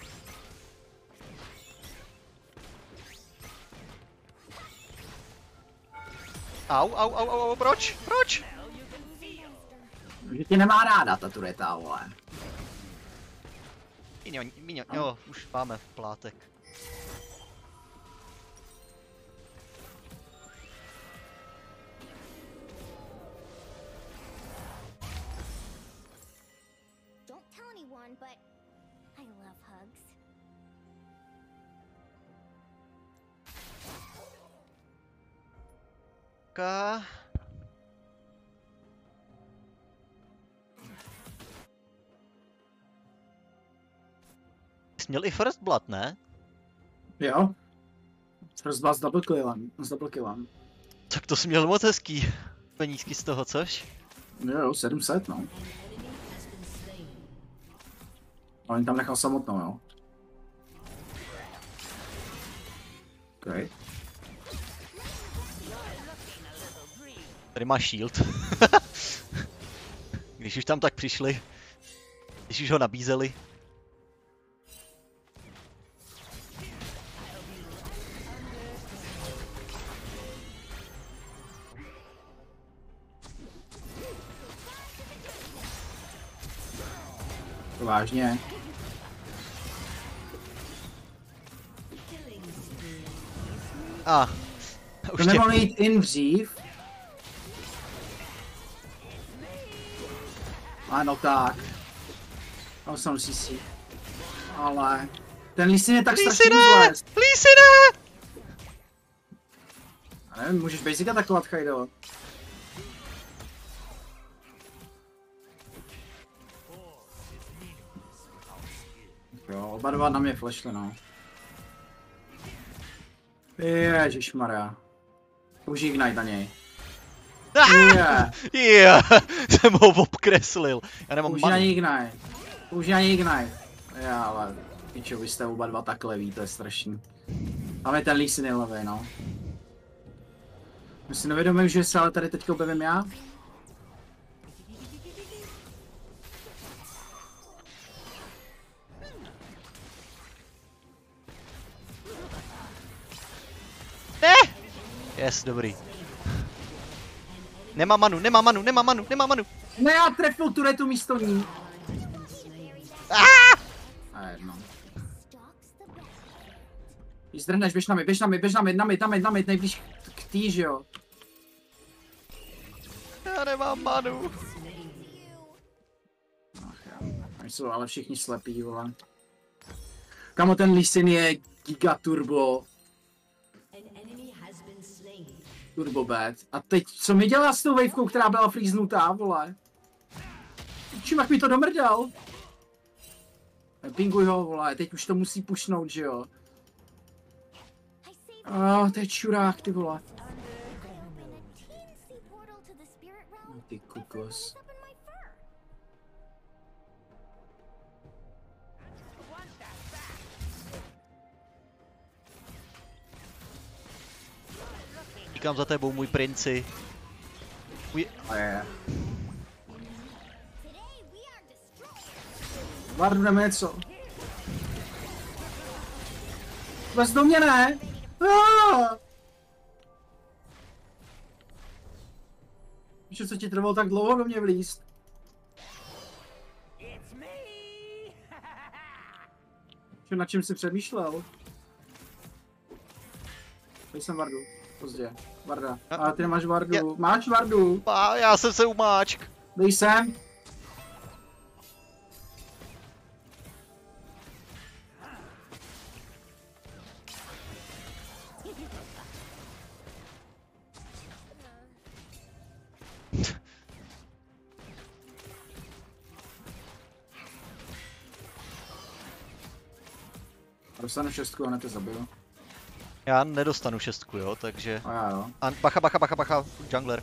Au, proč? Proč? Že tě nemá ráda ta tureta, vole. Míňo, jo, už máme plátek. Don't tell anyone, but I love hugs. Ka. Jsi měl i First Blood, ne? Jo. First Blood s double killem. Tak to jsi měl moc hezký penízky z toho, což? Jo, 700, no. Ale tam nechal samotnou, jo. Okay. Tady máš shield. Když už tam tak přišli. Když už ho nabízeli. To vážně. Už To nemohl jít in dřív. Ano, tak. To jsem CC. Ale... Ten Lee Sin je tak strašně useless. Lísine! Já nevím, můžeš basic atakovat, Kaido. Jo, oba dva na mě flashly, no. Ježišmarja. Už Ignite na něj. Jsem ho obkreslil. Já nemám Už manu. na něj Ignite. Já, ale... Pičo, vy jste oba dva takhle ví, to je strašný. Ale ten Lee Sin je levej, no. My si nevědomím, že se ale tady teďka objevím já. Ne! Yes, dobrý. Nemá manu. Ne, já trefil turetu místo ní. A jedno. Když zdrhneš, běž na mid, nejblíž k tý, že jo. Já nemám manu. Ach jo, oni jsou ale všichni slepí, vole. Kamo, ten Lee Sin je giga turbo. Turbo bad. A teď, co mi dělá s tou wavekou, která byla freeznutá, vole? Čím jak mi to domrdal? Pinguj ho, vole, teď už to musí pušnout, že jo? To je čurák, ty vole. No, ty kukos. Říkám za tebou, můj princi. A je. Vardneme něco. Vles do mě ne! Víš, co ti trvalo tak dlouho do mě vlízt? Na čem jsi přemýšlel? Teď jsem Vardu. Pozdě. Varda. A- A ty nemáš Vardu. Je- Máš Vardu. Já jsem se umáčk. Dej sem. Dostanu 6 a ne to zabil. Já nedostanu 6, jo, takže... A já jo. A bacha, jungler.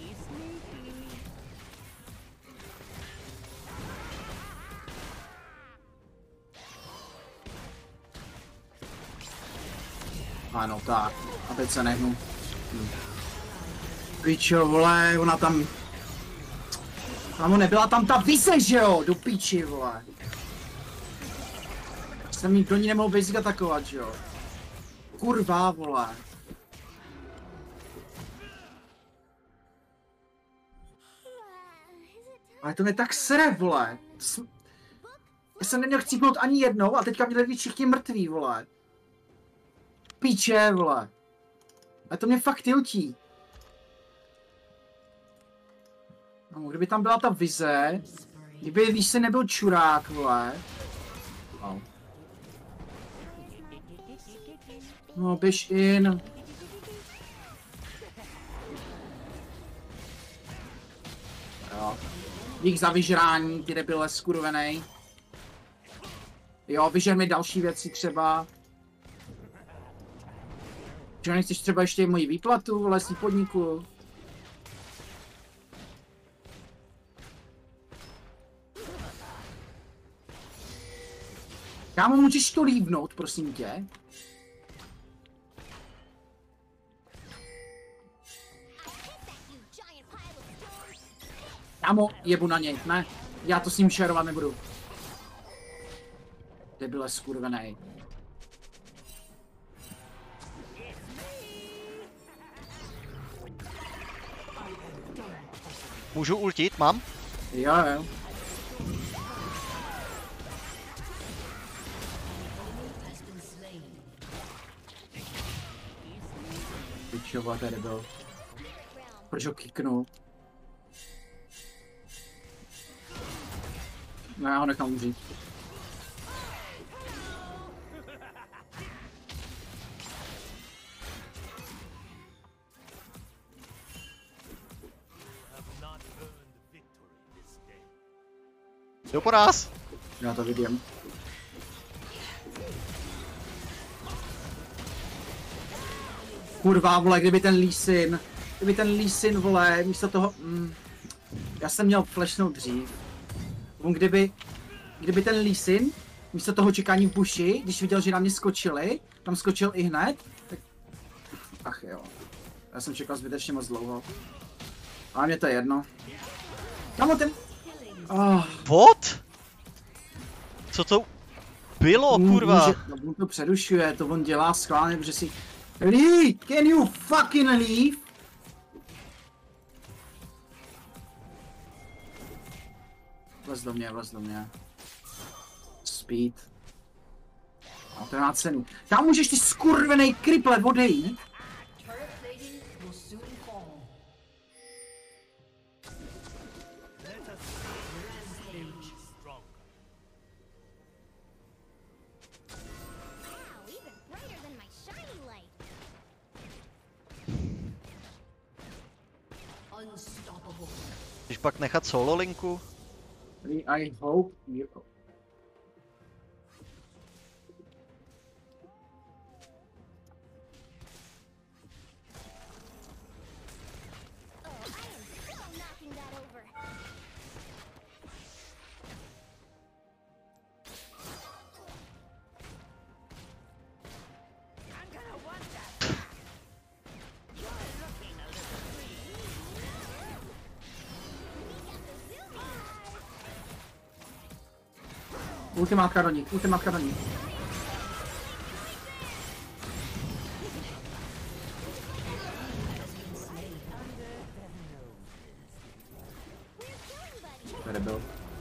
Ano, tak. A teď se nehnu. Pičo, vole, ona tam... Kámo, nebyla tam ta vize, že jo? Do píči, vole. Jsem jí do ní nemohl basic atakovat, že jo? Kurva, vole. Ale to mě tak sere, vole. Já jsem neměl chcípnout ani jednou a teďka měli být všichni mrtví, vole. Píče, vole. A to mě fakt tiltí. No, kdyby tam byla ta vize, kdyby víš se nebyl čurák, vole. Au. No, běž in. Jo. Dík za vyžrání, ty debile skurvenej. Jo, vyžer mi další věci třeba. Že nechceš třeba ještě moji výplatu v lesní podniku? Kámo, můžeš to lívnout, prosím tě? Kámo, jebu na něj, ne? Já to s ním šerovat nebudu. Debile skurvenej. Můžu ultit, mám? Jo, jo. Pičova, tady byl. Proč ho kiknul? No, já ho nechám umřít. Jdu po nás. Já to vidím. Kurva, vole, kdyby ten Lee Sin, vole, místo toho... já jsem měl flashnout dřív. Kdyby ten Lee Sin, místo toho čekání v buši, když viděl, že na mě skočili, tam skočil i hned, tak... Ach jo. Já jsem čekal zbytečně moc dlouho. Ale mě to je jedno. Kámo, ten... What? Co to bylo, kurva? No, on to přerušuje, to on dělá schválně, protože si... Lee, can you fucking leave? Vlez do mě. Speed. A to má cenu. Tam můžeš ty skurvenej kriple odejít? Turret plating will soon fall. Wow, even brighter than my shiny light. Unstoppable. Když pak nechat solo linku? I hope you... Oh, I am so knocking that over. I'm gonna want that. You're looking a little green. We got the zoom eyes. Ultimátka do ní. Tady byl.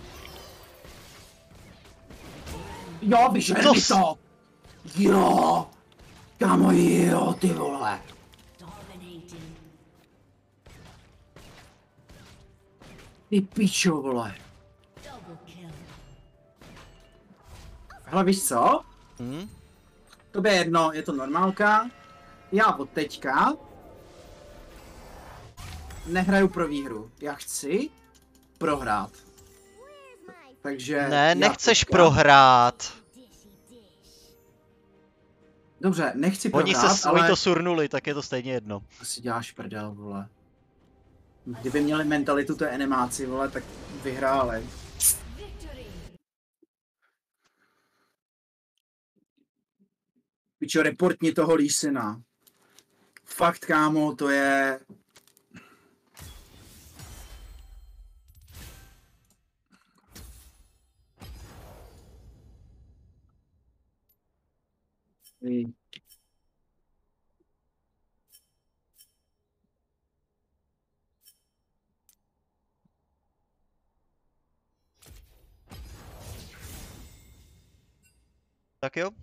Jo, vyžer mi to! Jo! Kámo, jo, ty vole! Ty pičo, vole. Double kill. Hele, víš co? Hm? To je jedno, je to normálka. Já od teďka nehraju pro výhru. Já chci prohrát. Takže... Ne, já nechceš teďka- prohrát. Dobře, nechci Oni prohrát, oni ale... to surnuli, tak je to stejně jedno. To si děláš prdel, vole. Kdyby měli mentalitu té animáci, vole, tak vyhráli. Victory. Pičo, reportni toho Lísina. Fakt, kámo, to je... Ví. Tak jo.